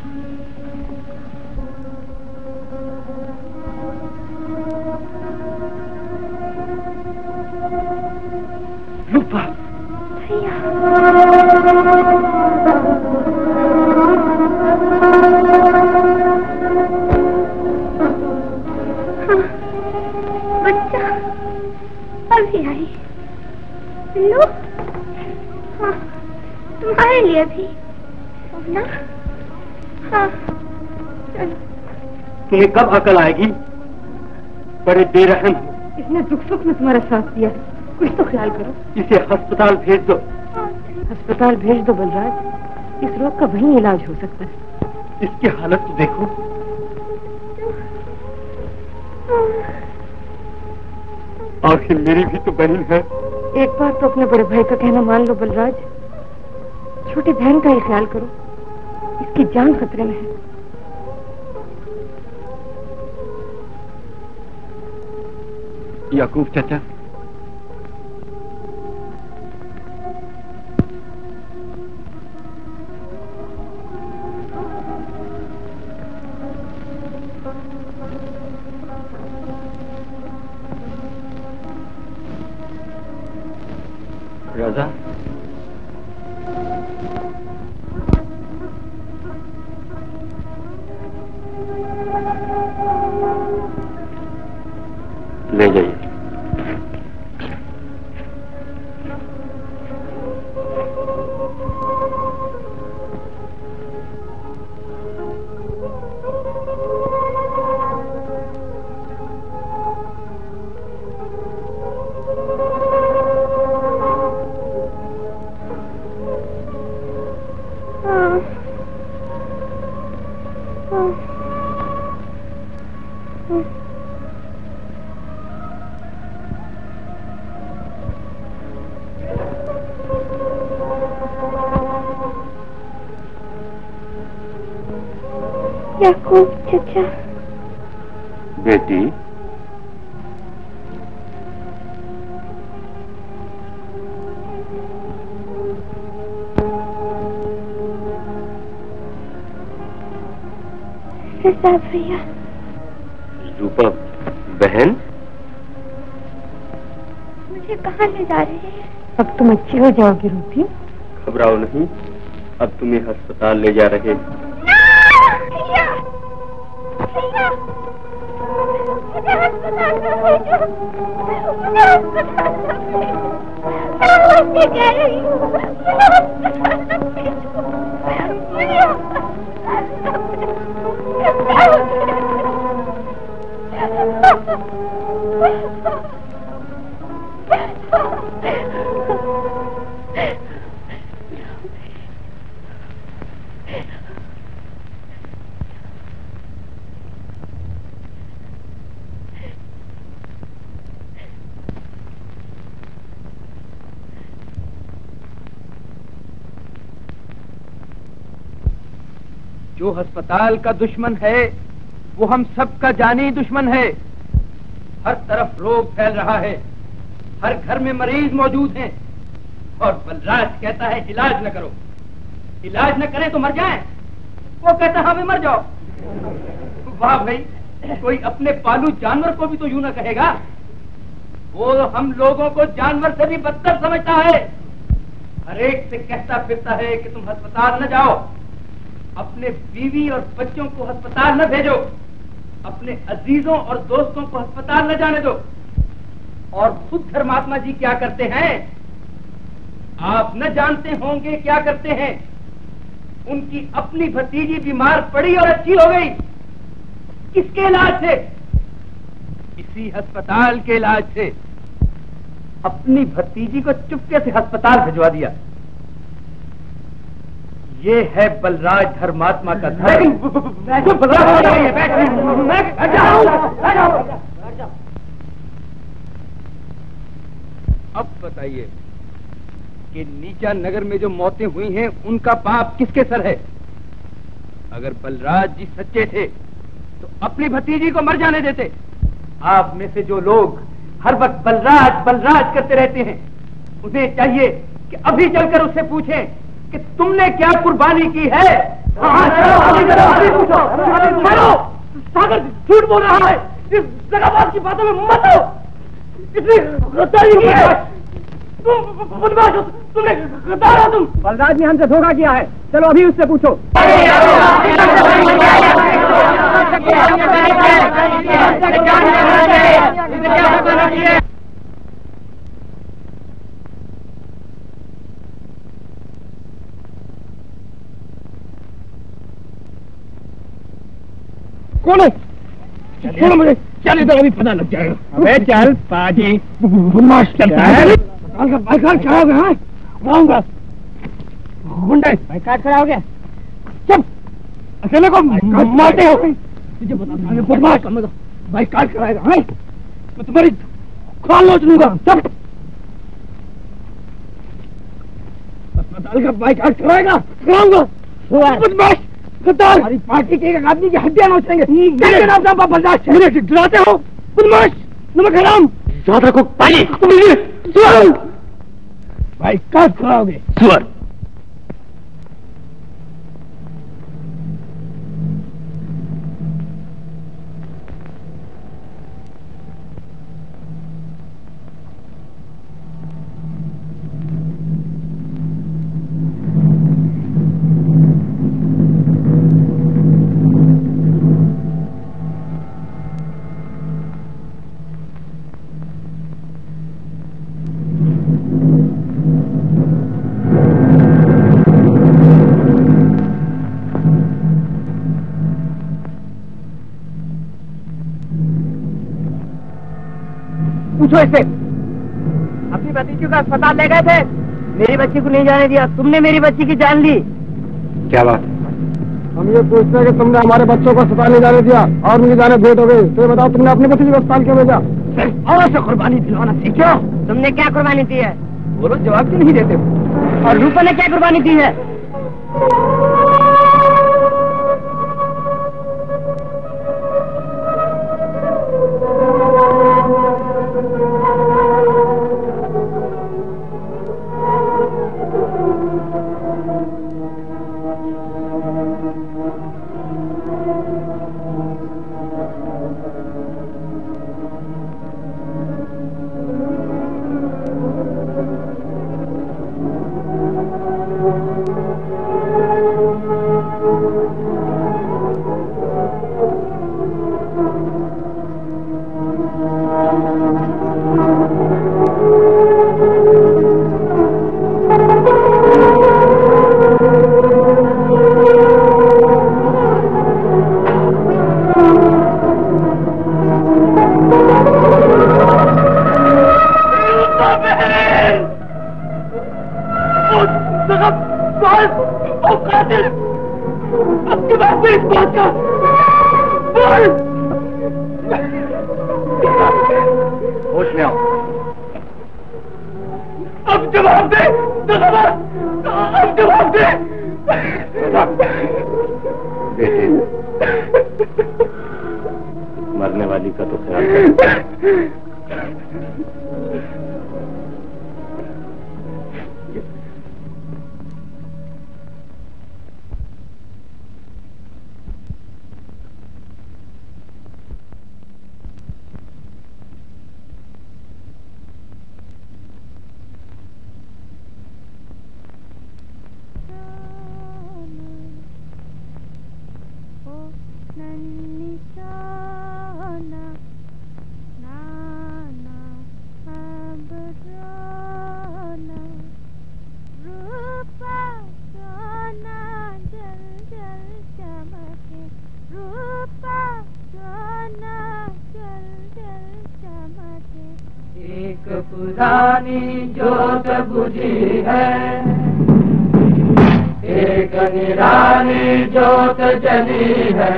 रूपा बच्चा अभी आई। लो, हाँ, तुम्हारे लिए भी सोना। हाँ, चलो। तुम्हें कब अकल आएगी? बड़े बेरहम हो। इसने दुख सुख में तुम्हारा साथ दिया, कुछ तो ख्याल करो। इसे अस्पताल भेज दो। अस्पताल भेज दो बलराज, इस रोग का वहीं इलाज हो सकता है। इसकी हालत तो देखो। आखिर मेरी भी तो बहन है। एक बार तो अपने बड़े भाई का कहना मान लो बलराज, छोटी बहन का ही ख्याल करो, इसकी जान खतरे में है। याकूब चाचा, राजा, ले जाइए। याकूब चाचा, बेटी, सरदार भैया। रूपा बहन, मुझे कहाँ ले जा रहे हैं? अब तुम अच्छी हो जाओगी रूपी। घबराओ नहीं, अब तुम्हें अस्पताल ले जा रहे हैं। भैया, भैया, मुझे अस्पताल में भेजो, मुझे अस्पताल में भेजो। मैं मुझे कह रही हूँ, मुझे अस्पताल में भेजो, मुझे अस्पताल में भेजो। जो अस्पताल का दुश्मन है वो हम सबका जानी दुश्मन है। हर तरफ रोग फैल रहा है, हर घर में मरीज मौजूद हैं और बलराज कहता है इलाज न करो। इलाज न करें तो मर जाएं। वो कहता है हमें मर जाओ। वाह भाई, कोई अपने पालू जानवर को भी तो यूं न कहेगा। वो हम लोगों को जानवर से भी बदतर समझता है। हर एक से कहता फिरता है कि तुम अस्पताल न जाओ, अपने बीवी और बच्चों को अस्पताल न भेजो, अपने अजीजों और दोस्तों को अस्पताल न जाने दो। और खुद धर्मात्मा जी क्या करते हैं आप न जानते होंगे क्या करते हैं। उनकी अपनी भतीजी बीमार पड़ी और अच्छी हो गई। किसके इलाज से? इसी अस्पताल के इलाज से। अपनी भतीजी को चुपके से अस्पताल भिजवा दिया। ये है बलराज धर्मात्मा का धर्म। अब बताइए कि नीचा नगर में जो मौतें हुई हैं उनका पाप किसके सर है? अगर बलराज जी सच्चे थे तो अपनी भतीजी को मर जाने देते। आप में से जो लोग हर वक्त बलराज बलराज करते रहते हैं उन्हें चाहिए कि अभी चलकर उससे पूछें कि तुमने क्या कुर्बानी की है। सागर झूठ बोल रहा है। इस जगहबाज की बातों में मत हो। इतनी गद्दारी की है। तुम बदमाश हो, तुमने गद्दार हो तुम। बलराज ने हमसे धोखा किया है। चलो अभी उससे पूछो। कौन है? छोड़ो मुझे। चल इधर, अभी पता लग जाएगा। अबे चल पाजी, बदमाश चल। बाइकाट खड़ा हो गया है। आऊंगा गुंडे। बाइकाट खड़ा हो गया। चुप, अकेले को मारते हो। तुझे बता बदमाश बाइकाट कराएगा। मैं तुम्हारी खाल नोच लूंगा। चुप, अस्पताल का बाइकाट कराएगा। कराऊंगा। बदमाश गद्दार, हमारी पार्टी के एक आदमी की हड्डियां नोचेंगे। मेरे डराते हो बदमाश, नमक हराम। ज्यादा को पानी भाई कब खिलाओगे? सुअर। पूछो इससे। अपनी भतीजी को अस्पताल ले गए थे, मेरी बच्ची को नहीं जाने दिया। तुमने मेरी बच्ची की जान ली। क्या बात? हम ये पूछते हैं कि तुमने हमारे बच्चों को अस्पताल नहीं जाने दिया और उनकी जाने भेंट हो गई, तो ये बताओ तुमने अपनी बच्ची को अस्पताल क्यों भेजा? और से कुर्बानी दिलवाना सीखो। तुमने क्या कुर्बानी दी है? बोलो, जवाब क्यों नहीं देते हो? और रूपा ने क्या कुर्बानी दी है? बोल, ओ कातिल, अब जवाब दे इस बात का, बोल। होश में आओ। अब जवाब दे, दगाबाज, अब जवाब दे। बेटे, मरने वाली का तो ख्याल कर। पुरानी जोत बुझी है, एक निराली जोत जली है,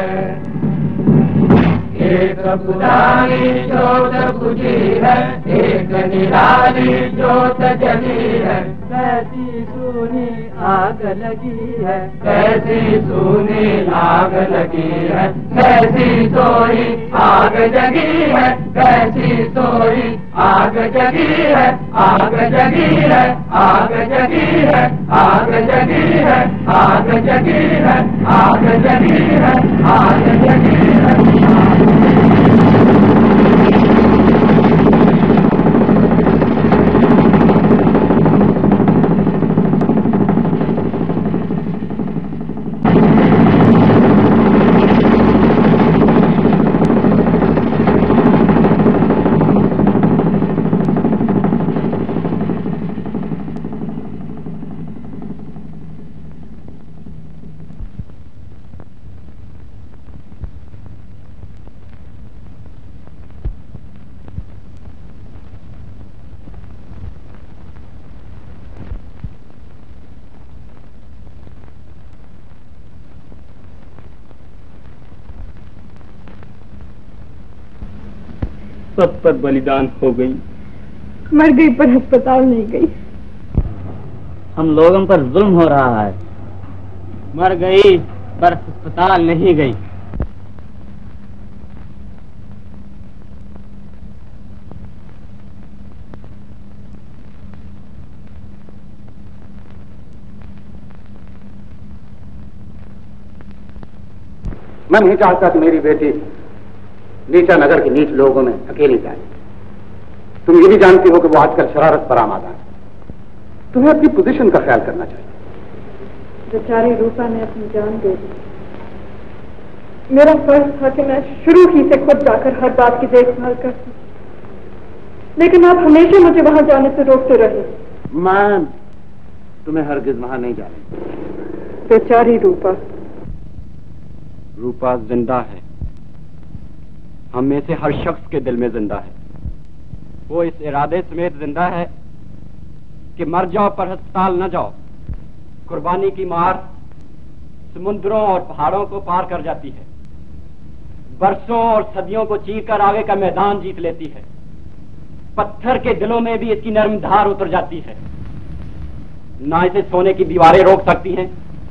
एक पुरानी जोत बुझी है, एक निराली जोत जली है। कैसी सूनी आग लगी है, कैसी सूनी आग लगी है, कैसी सोई आग जगी है, कैसी सोई आग जगी है, आग जगी है, आग जगी है, आग जगी है, आग जगी है, आग जगी है, आग जगी है। सब पर बलिदान हो गई, मर गई पर अस्पताल नहीं गई। हम लोगों पर जुल्म हो रहा है, मर गई पर अस्पताल नहीं गई। मैं नहीं चाहता कि मेरी बेटी नीचा नगर के नीच लोगों में अकेली जाए। तुम ये भी जानती हो कि वो आजकल शरारत पर आमादा है। तुम्हें अपनी पोजीशन का ख्याल करना चाहिए। बेचारी रूपा ने अपनी जान दे दी। मेरा फर्ज था कि मैं शुरू ही से खुद जाकर हर बात की देखभाल करती, लेकिन आप हमेशा मुझे वहां जाने से रोकते रहे। मैं तुम्हें हरगिज वहां नहीं जाने। बेचारी रूपा। रूपा जिंदा है, हम में से हर शख्स के दिल में जिंदा है। वो इस इरादे समेत जिंदा है कि मर जाओ पर अस्पताल न जाओ। कुर्बानी की मार समुद्रों और पहाड़ों को पार कर जाती है, बरसों और सदियों को चीर कर आगे का मैदान जीत लेती है। पत्थर के दिलों में भी इसकी नर्म धार उतर जाती है। ना इसे सोने की दीवारें रोक सकती हैं,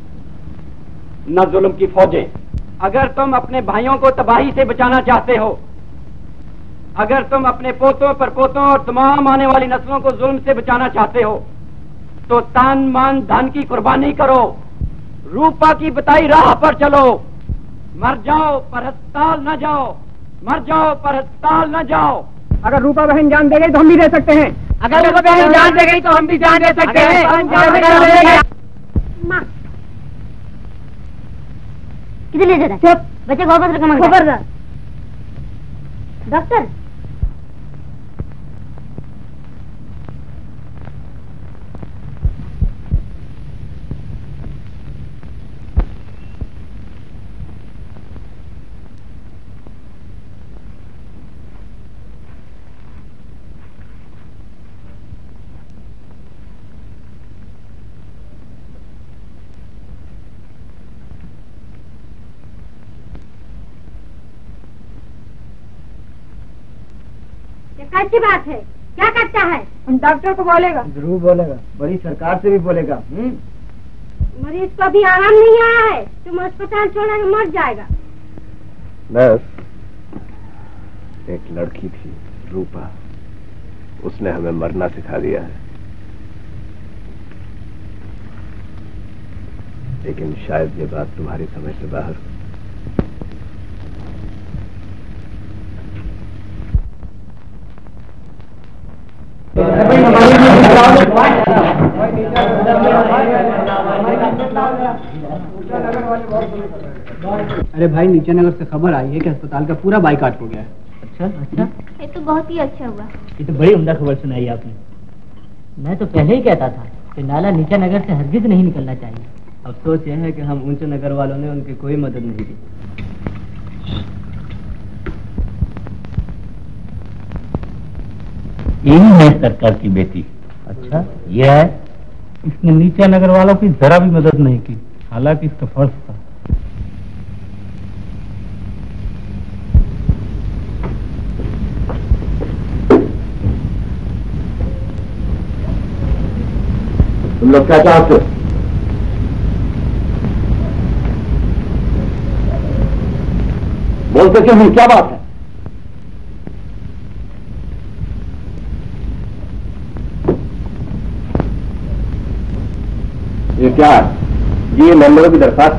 न जुल्म की फौजें। अगर तुम अपने भाइयों को तबाही से बचाना चाहते हो, अगर तुम अपने पोतों पर पोतों और तमाम आने वाली नस्लों को जुल्म से बचाना चाहते हो, तो तान मान धन की कुर्बानी करो, रूपा की बताई राह पर चलो। मर जाओ पर अस्पताल न जाओ, मर जाओ पर अस्पताल न जाओ। अगर रूपा बहन जान दे गई तो हम भी दे सकते हैं। अगर रूपा बहन जान दे गई तो हम भी जान दे सकते हैं। किधर ले जा रहा है? चुप, बच्चे को वापस रखा मांगता। डॉक्टर, कैसी बात है? क्या करता है? डॉक्टर को बोलेगा। जरूर बोलेगा, बड़ी सरकार से भी बोलेगा। मरीज को अभी आराम नहीं आया है, तुम अस्पताल छोड़ा के मर जाएगा। बस एक लड़की थी रूपा, उसने हमें मरना सिखा दिया है। लेकिन शायद ये बात तुम्हारी समझ से बाहर हो। अरे भाई, नीचा नगर से खबर आई है कि अस्पताल का पूरा बाइकाट हो गया है। अच्छा अच्छा, ये तो बहुत ही अच्छा हुआ। ये तो बड़ी उम्दा खबर सुनाई आपने। मैं तो पहले ही कहता था कि नाला नीचा नगर से हरगिज नहीं निकलना चाहिए। अफसोस यह है कि हम ऊंचे नगर वालों ने उनकी कोई मदद नहीं की। यही है सरकार की बेटी। अच्छा, यह है, इसने नीचा नगर वालों की जरा भी मदद नहीं की, हालांकि इसका फर्ज था। तुम लोग क्या चाहते हो? बोलते क्यों नहीं? क्या बात है? ये क्या है? ये मेंबरों की दरखास्त।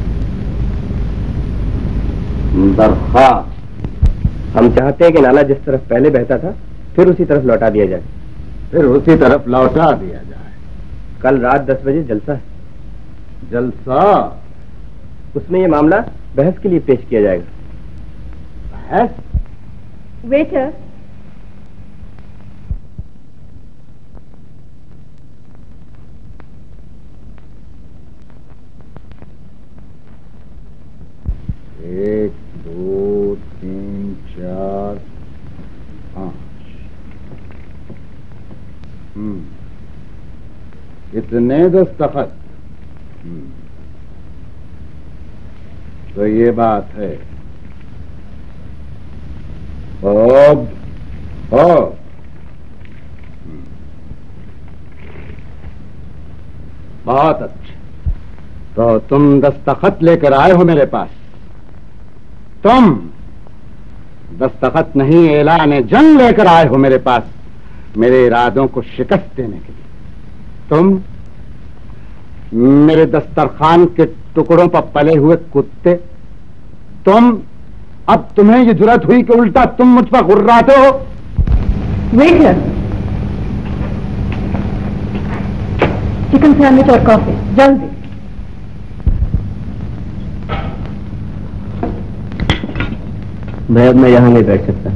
दरखास्त? हम चाहते हैं कि नाला जिस तरफ पहले बहता था फिर उसी तरफ लौटा दिया जाए। फिर उसी तरफ लौटा दिया जाए? कल रात दस बजे जलसा है। जलसा? उसमें ये मामला बहस के लिए पेश किया जाएगा। बहस? वेटर, एक दो तीन चार पांच। हम्म इतने दस्तखत? हम्म तो ये बात है। अब अब बहुत अच्छा, तो तुम दस्तखत लेकर आए हो मेरे पास। तुम दस्तखत नहीं, ऐलान जंग लेकर आए हो मेरे पास, मेरे इरादों को शिकस्त देने के लिए। तुम मेरे दस्तरखान के टुकड़ों पर पले हुए कुत्ते, तुम, अब तुम्हें ये जुर्रत हुई कि उल्टा तुम मुझ पर गुर्राते हो। वेटर, चिकन सैंडविच और कॉफी जल्दी। भाई, अब मैं यहाँ नहीं बैठ सकता।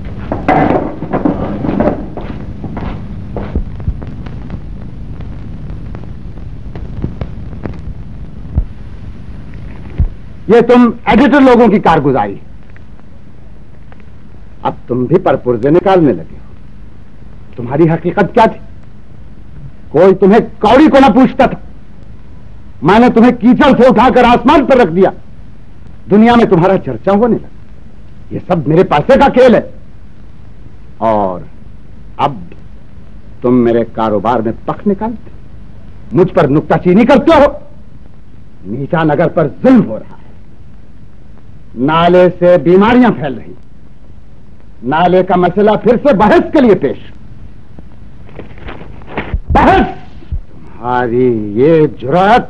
ये तुम एडिटर लोगों की कारगुजारी। अब तुम भी परपुर्जे निकालने लगे हो। तुम्हारी हकीकत क्या थी? कोई तुम्हें कौड़ी को ना पूछता था। मैंने तुम्हें कीचड़ से उठाकर आसमान पर रख दिया। दुनिया में तुम्हारा चर्चा होने लगा। ये सब मेरे पैसे का खेल है। और अब तुम मेरे कारोबार में पख निकालते, मुझ पर नुक्ताचीनी करते हो। नीचा नगर पर जुल्म हो रहा है। नाले से बीमारियां फैल रही। नाले का मसला फिर से बहस के लिए पेश। बहस? तुम्हारी ये जुर्रत,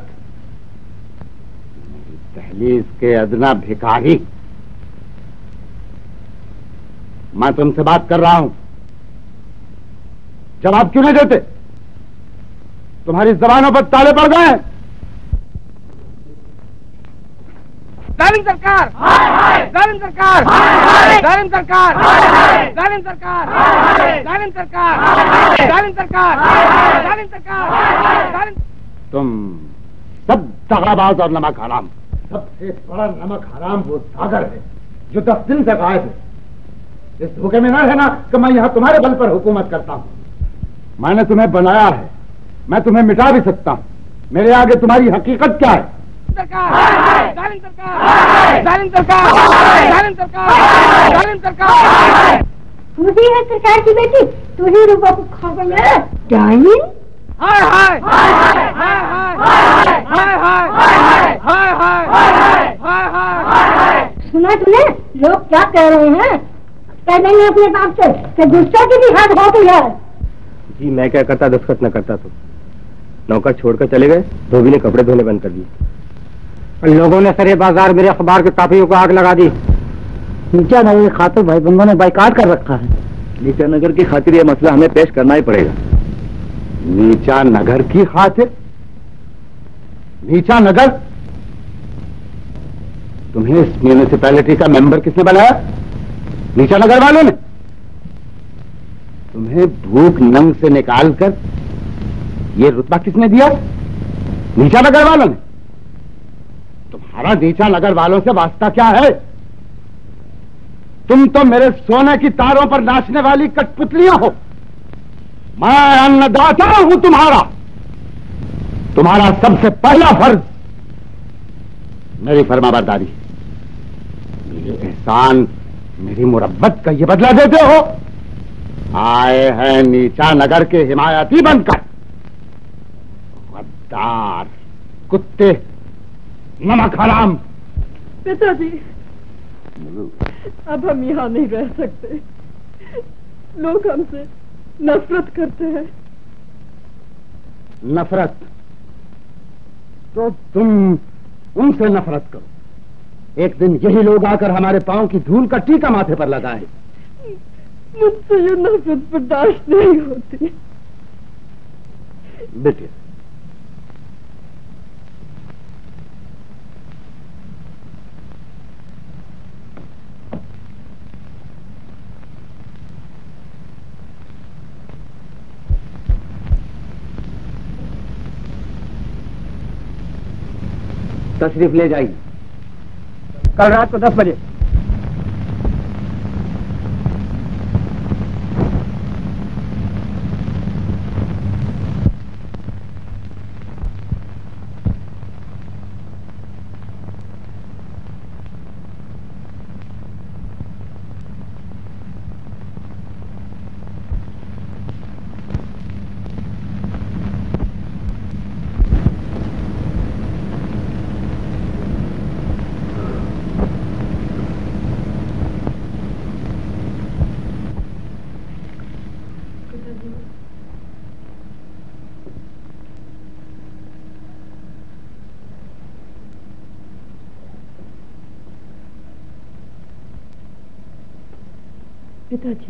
मेरी दहलीज के अदना भिखारी। मैं तुमसे बात कर रहा हूं, जवाब क्यों नहीं देते? तुम्हारी जबानों पर ताले पड़ गए। जालिम सरकार, जालिम सरकार, जालिम सरकार, जालिम सरकार, जालिम सरकार, जालिम सरकार, जालिम सरकार, जालिम। तुम सब दगाबाज और नमक हराम। सबसे बड़ा नमक हराम वो सागर है जो दस दिन से गायब है। इस धोखे में न रहना कि मैं यहां तुम्हारे बल पर हुकूमत करता हूं। मैंने तुम्हें बनाया है, मैं तुम्हें मिटा भी सकता हूं। मेरे आगे तुम्हारी हकीकत क्या है? सरकार, जालिम सरकार, जालिम सरकार, जालिम सरकार, जालिम सरकार। तू ही है सरकार की बेटी, तू ही रूपा को खा गया। डायमंड हाय हाय हाय हाय हाय हाय हाय हाय हाय हाय हाय। सुना तूने लोग क्या कह रहे हैं? कह देंगे अपने बाप से कि दूसरों की भी हद हो गई है। जी मैं क्या करता, दस्तखत न करता तो। नौकर छोड़कर चले गए, धोबी ने कपड़े धोने बंद कर दिए। लोगों ने सरे बाजार मेरे अखबार के कापियों को आग लगा दी। नीचा नगर की खातिर भाई बंधुओं ने बाइकाट कर रखा है। नीचा नगर की खातिर यह मसला हमें पेश करना ही पड़ेगा। नीचा नगर की खातिर? नीचा नगर? तुम्हें इस म्यूनिसिपैलिटी का मेंबर किसने बनाया? नीचा नगर वालों ने? तुम्हें भूख नंग से निकालकर ये रुतबा किसने दिया? नीचा नगर वालों ने? तुम्हारा नीचा नगर वालों से वास्ता क्या है? तुम तो मेरे सोने की तारों पर नाचने वाली कठपुतलियां हो। मैं अन्नदाता हूं तुम्हारा। तुम्हारा सबसे पहला फर्ज मेरी फरमाबरदारी। मेरे एहसान, मेरी मुरब्बत का ये बदला देते हो। आए हैं नीचा नगर के हिमायती बनकर। गद्दार, कुत्ते, नमक हराम। पिताजी अब हम यहाँ नहीं रह सकते। लोग हमसे नफरत करते हैं। नफरत? तो तुम उनसे नफरत करो। एक दिन यही लोग आकर हमारे पांव की धूल का टीका माथे पर लगाए। मुझसे ये नफरत बर्दाश्त नहीं होती। बेटे तशरीफ ले जाइए। कल रात को दस बजे। पिताजी,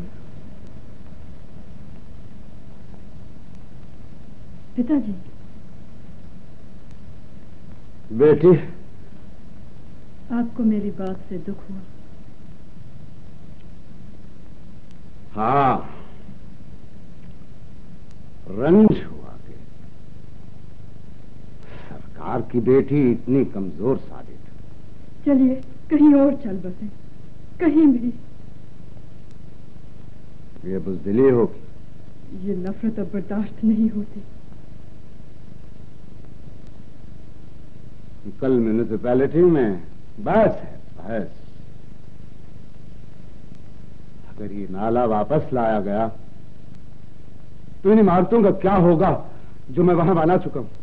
पिताजी। बेटी, आपको मेरी बात से दुख हुआ? हाँ, रंज हुआ कि सरकार की बेटी इतनी कमजोर साबित। चलिए कहीं और चल बसे, कहीं भी। ये बुज़दिली होगी। ये नफरत अब बर्दाश्त नहीं होती। कल म्यूनिसिपैलिटी में बहस है, बहस। अगर ये नाला वापस लाया गया तो इन इमारतों का क्या होगा जो मैं वहां बना चुका हूं,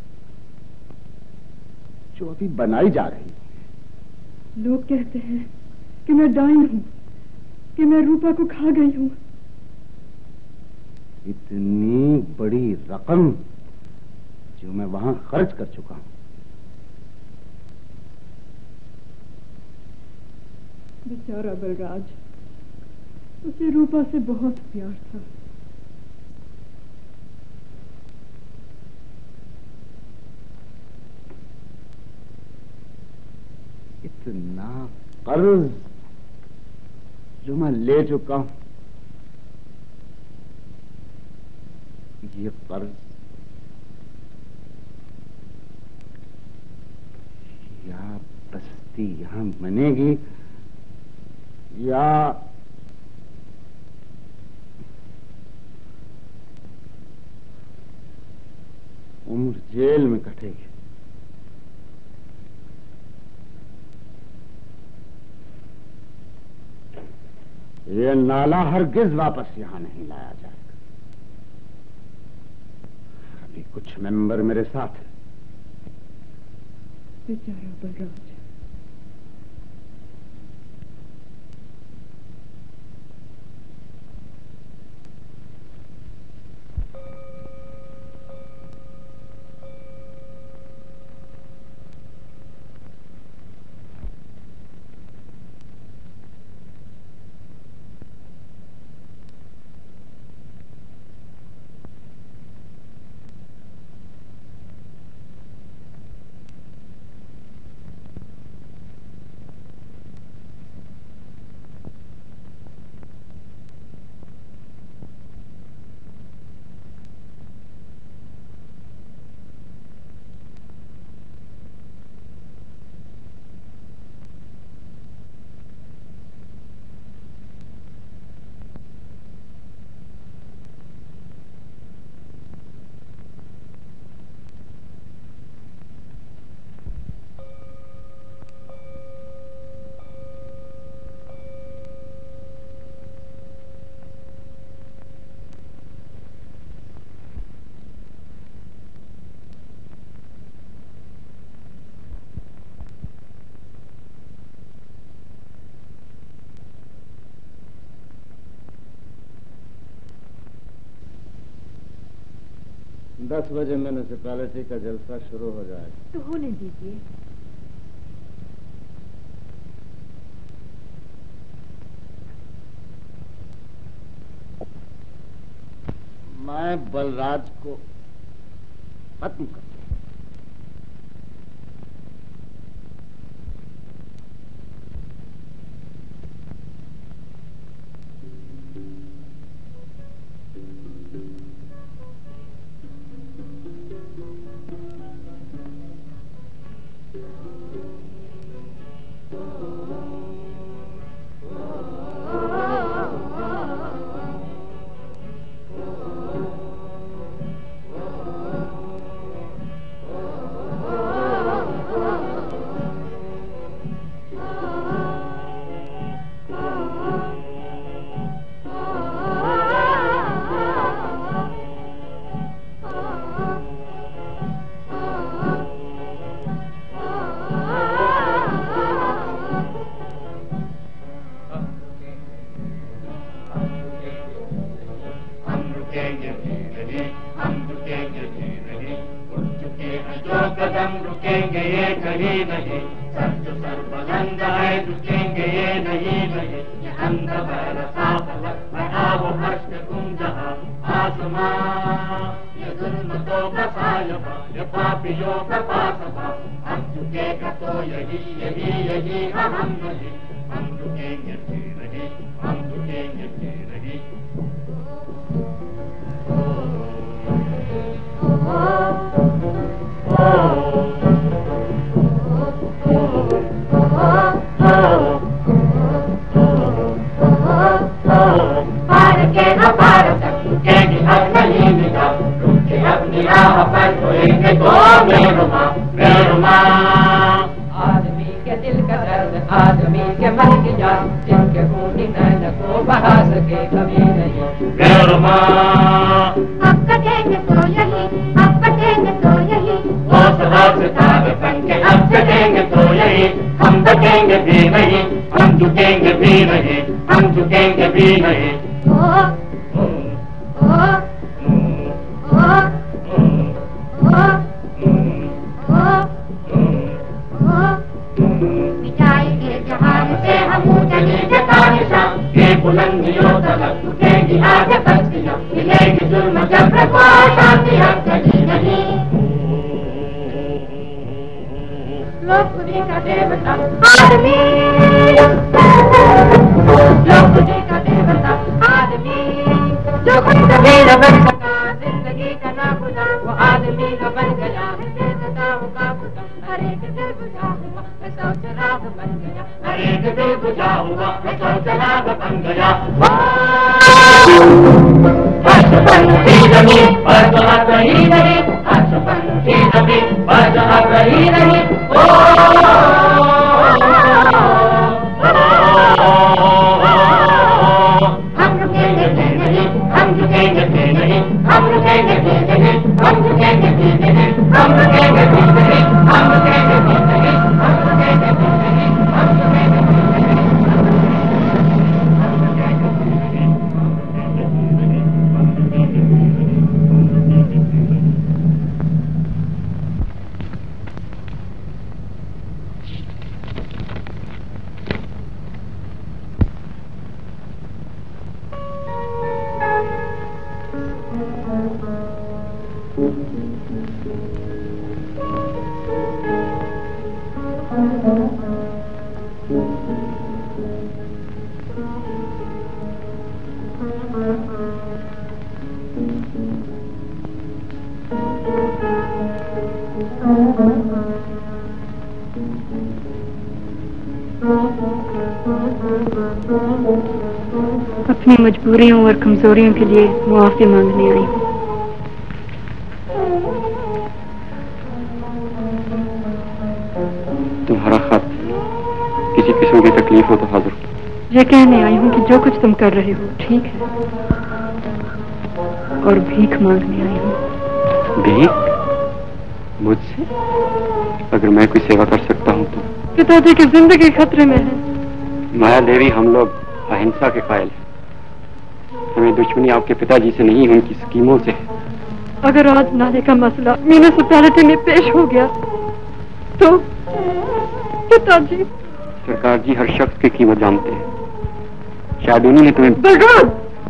जो अभी बनाई जा रही है। लोग कहते हैं कि मैं डाइन हूं, कि मैं रूपा को खा गई हूं। इतनी बड़ी रकम जो मैं वहां खर्च कर चुका हूं। बेचारा बलराज, उसे रूपा से बहुत प्यार था। इतना कर्ज जो मैं ले चुका हूं, ये कर्ज या बस्ती यहां बनेगी या उम्र जेल में कटेगी। ये नाला हरगिज वापस यहां नहीं लाया जाएगा। अभी कुछ मेंबर मेरे साथ है। बेचारा बलराज। दस बजे म्यूनिसिपैलिटी का जलसा शुरू हो जाएगा। तो होने दीजिए। मैं बलराज को खत्म कर Oh अपनी मजबूरियों और कमजोरियों के लिए मुआफी मांगने आई हूँ। तुम्हारा खत किसी किस्म की तकलीफ हो तो हाजिर। ये कहने आई हूँ कि जो कुछ तुम कर रहे हो ठीक है, और भीख मांगने आई हूँ। भीख? मुझसे? अगर मैं कोई सेवा कर सकता हूँ तो। पिताजी की जिंदगी खतरे में है। माया देवी, हम लोग अहिंसा के कायल हैं। हमें दुश्मनी आपके पिताजी से नहीं, उनकी स्कीमों से है। अगर आज नाले का मसला म्यूनिसिपैलिटी में पेश हो गया तो पिताजी। सरकार जी हर शख्स की कीमत जानते हैं, शायद उन्हीं ने तुम्हें। बलराज!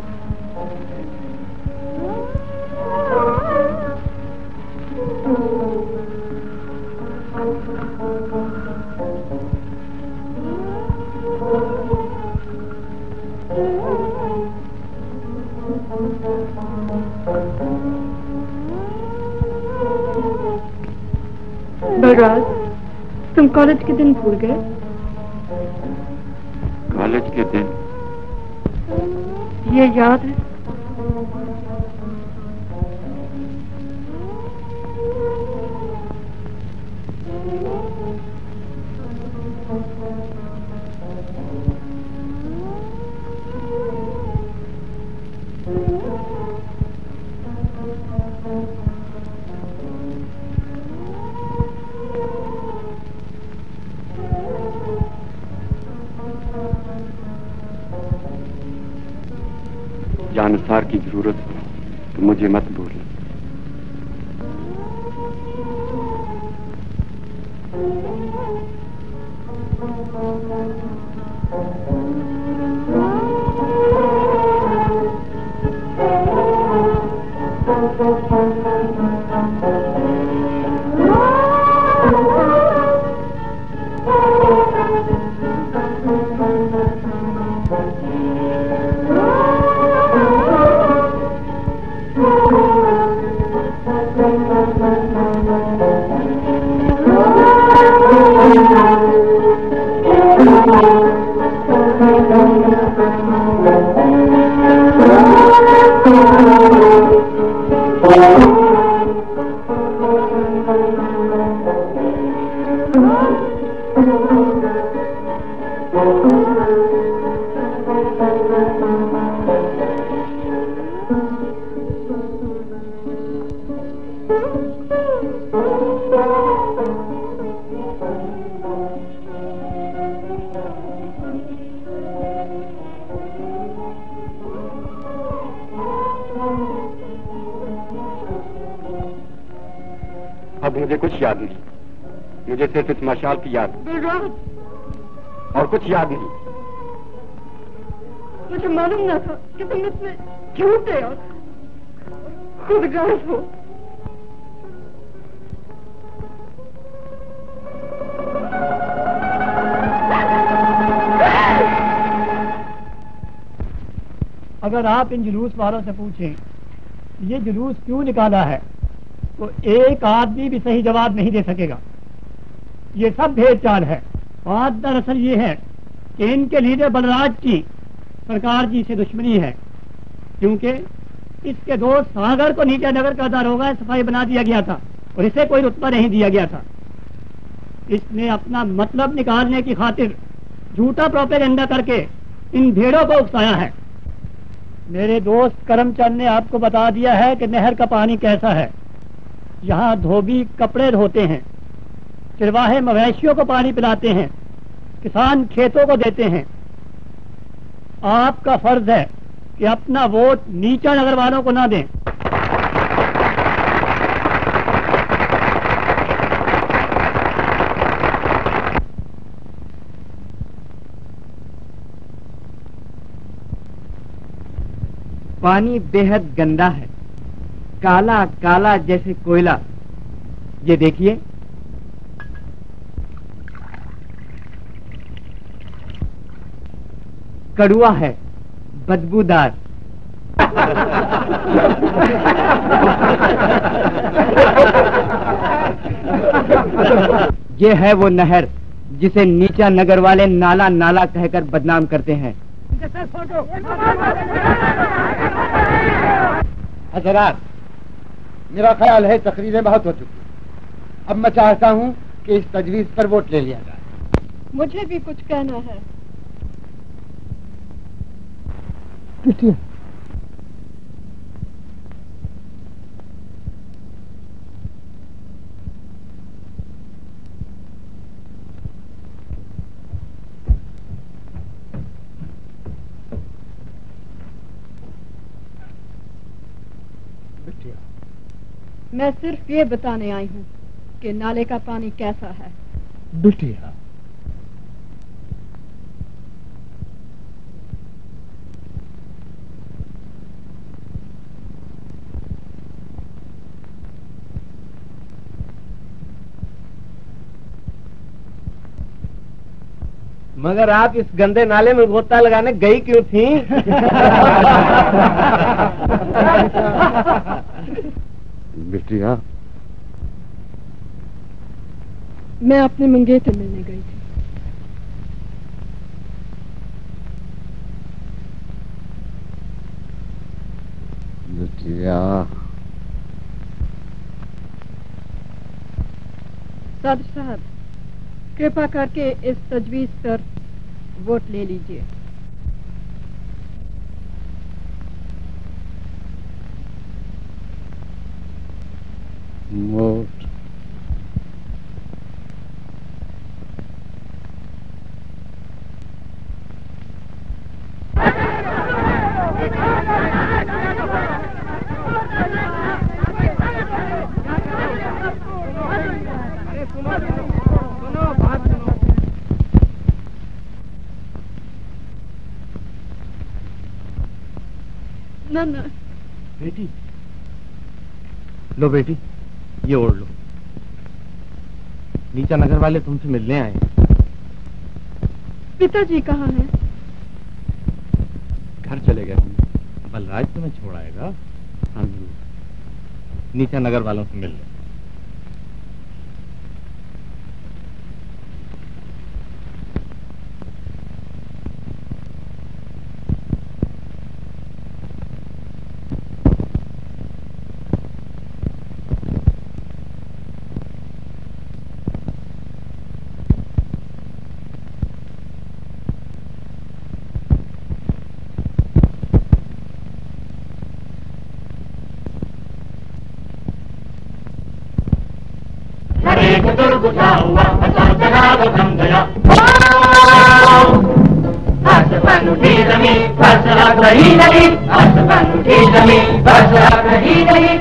बलराज, तुम कॉलेज के दिन भूल गए? कॉलेज के दिन? ये याद है? जानसार की जरूरत हो तो मुझे मत भूलना। अब मुझे कुछ याद नहीं, मुझे सिर्फ इस मशाल की याद और कुछ याद नहीं। मुझे मालूम न था कि तुम इतने झूठे और खुदगर्ज हो। अगर आप इन जुलूस वालों से पूछें ये जुलूस क्यों निकाला है तो एक आदमी भी सही जवाब नहीं दे सकेगा। ये सब भेद चाल है। बात दरअसल ये है कि इनके लीडर बलराज की सरकार जी से दुश्मनी है, क्योंकि इसके दोस्त सागर को नीचा नगर का दारोगा सफाई बना दिया गया था और इसे कोई रुतबा नहीं दिया गया था। इसने अपना मतलब निकालने की खातिर झूठा प्रोपेगेंडा करके इन भेड़ों को उकसाया है। मेरे दोस्त करमचंद ने आपको बता दिया है कि नहर का पानी कैसा है। यहाँ धोबी कपड़े धोते हैं, चिरवाहे मवेशियों को पानी पिलाते हैं, किसान खेतों को देते हैं। आपका फर्ज है कि अपना वोट नीचा नगर वालों को ना दें। पानी बेहद गंदा है, काला काला जैसे कोयला, ये देखिए, कड़वा है, बदबूदार। ये है वो नहर जिसे नीचा नगर वाले नाला नाला कहकर बदनाम करते हैं। हजरात, मेरा ख्याल है तकरीरें बहुत हो चुकी। अब मैं चाहता हूँ कि इस तजवीज पर वोट ले लिया जाए। मुझे भी कुछ कहना है। बिटिया, मैं सिर्फ ये बताने आई हूँ कि नाले का पानी कैसा है। बिटिया, मगर आप इस गंदे नाले में गोता लगाने गई क्यों थी? बिटिया, मैं अपने मंगेतर मिलने गई थी। बिटिया, सदर साहब, कृपा करके इस तजवीज पर वोट ले लीजिए। वोट। ना ना बेटी, लो बेटी, ये ओढ़ लो। नीचा नगर वाले तुमसे मिलने आए। पिताजी कहाँ हैं? घर चले गए होंगे। बलराज तुम्हें छोड़ आएगा। हाँ, नीचा नगर वालों से मिल लो। बुझा हुआ पता चला वो थम गया। आसमान उठी जमीन फैसला कहीं नहीं, आसमान उठी जमीन फैसला कहीं नहीं।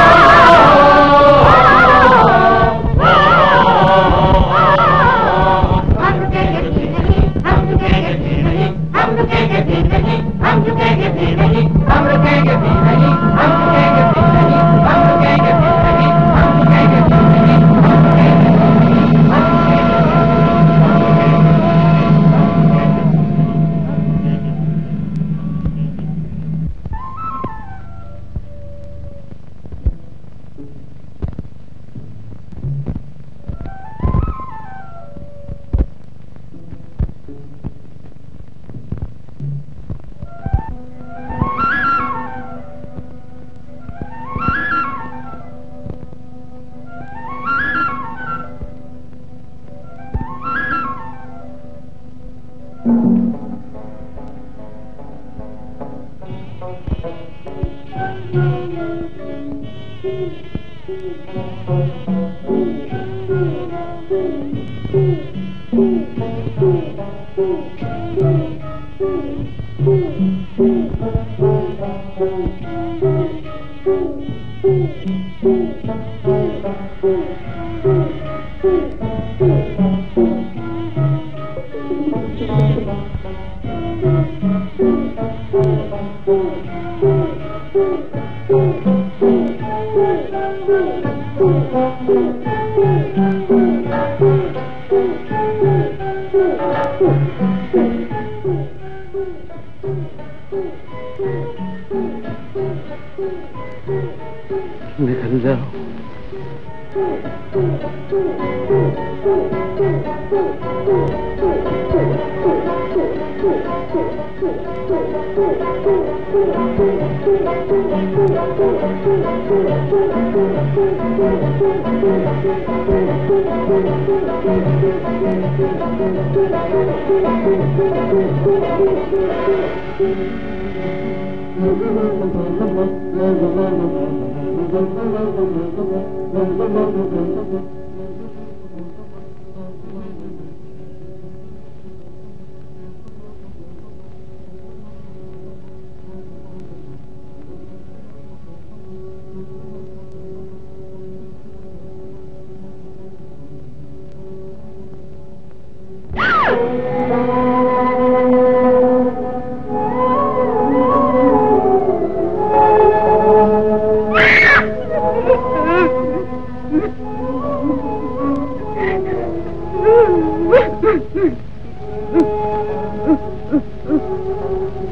हम रुकेंगे भी नहीं, हम रुकेंगे भी नहीं, हम रुकेंगे भी नहीं, हम रुकेंगे भी नहीं, हम रुकेंगे भी नहीं, हम रुकेंगे भी नहीं, हम रुकेंगे भी नहीं, हम रुकेंगे भी नहीं। Thank you. जाओ।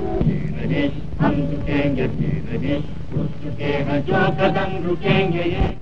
हम रुकेंगे फिर नहीं, रुक चुके हैं जो कदम रुकेंगे ये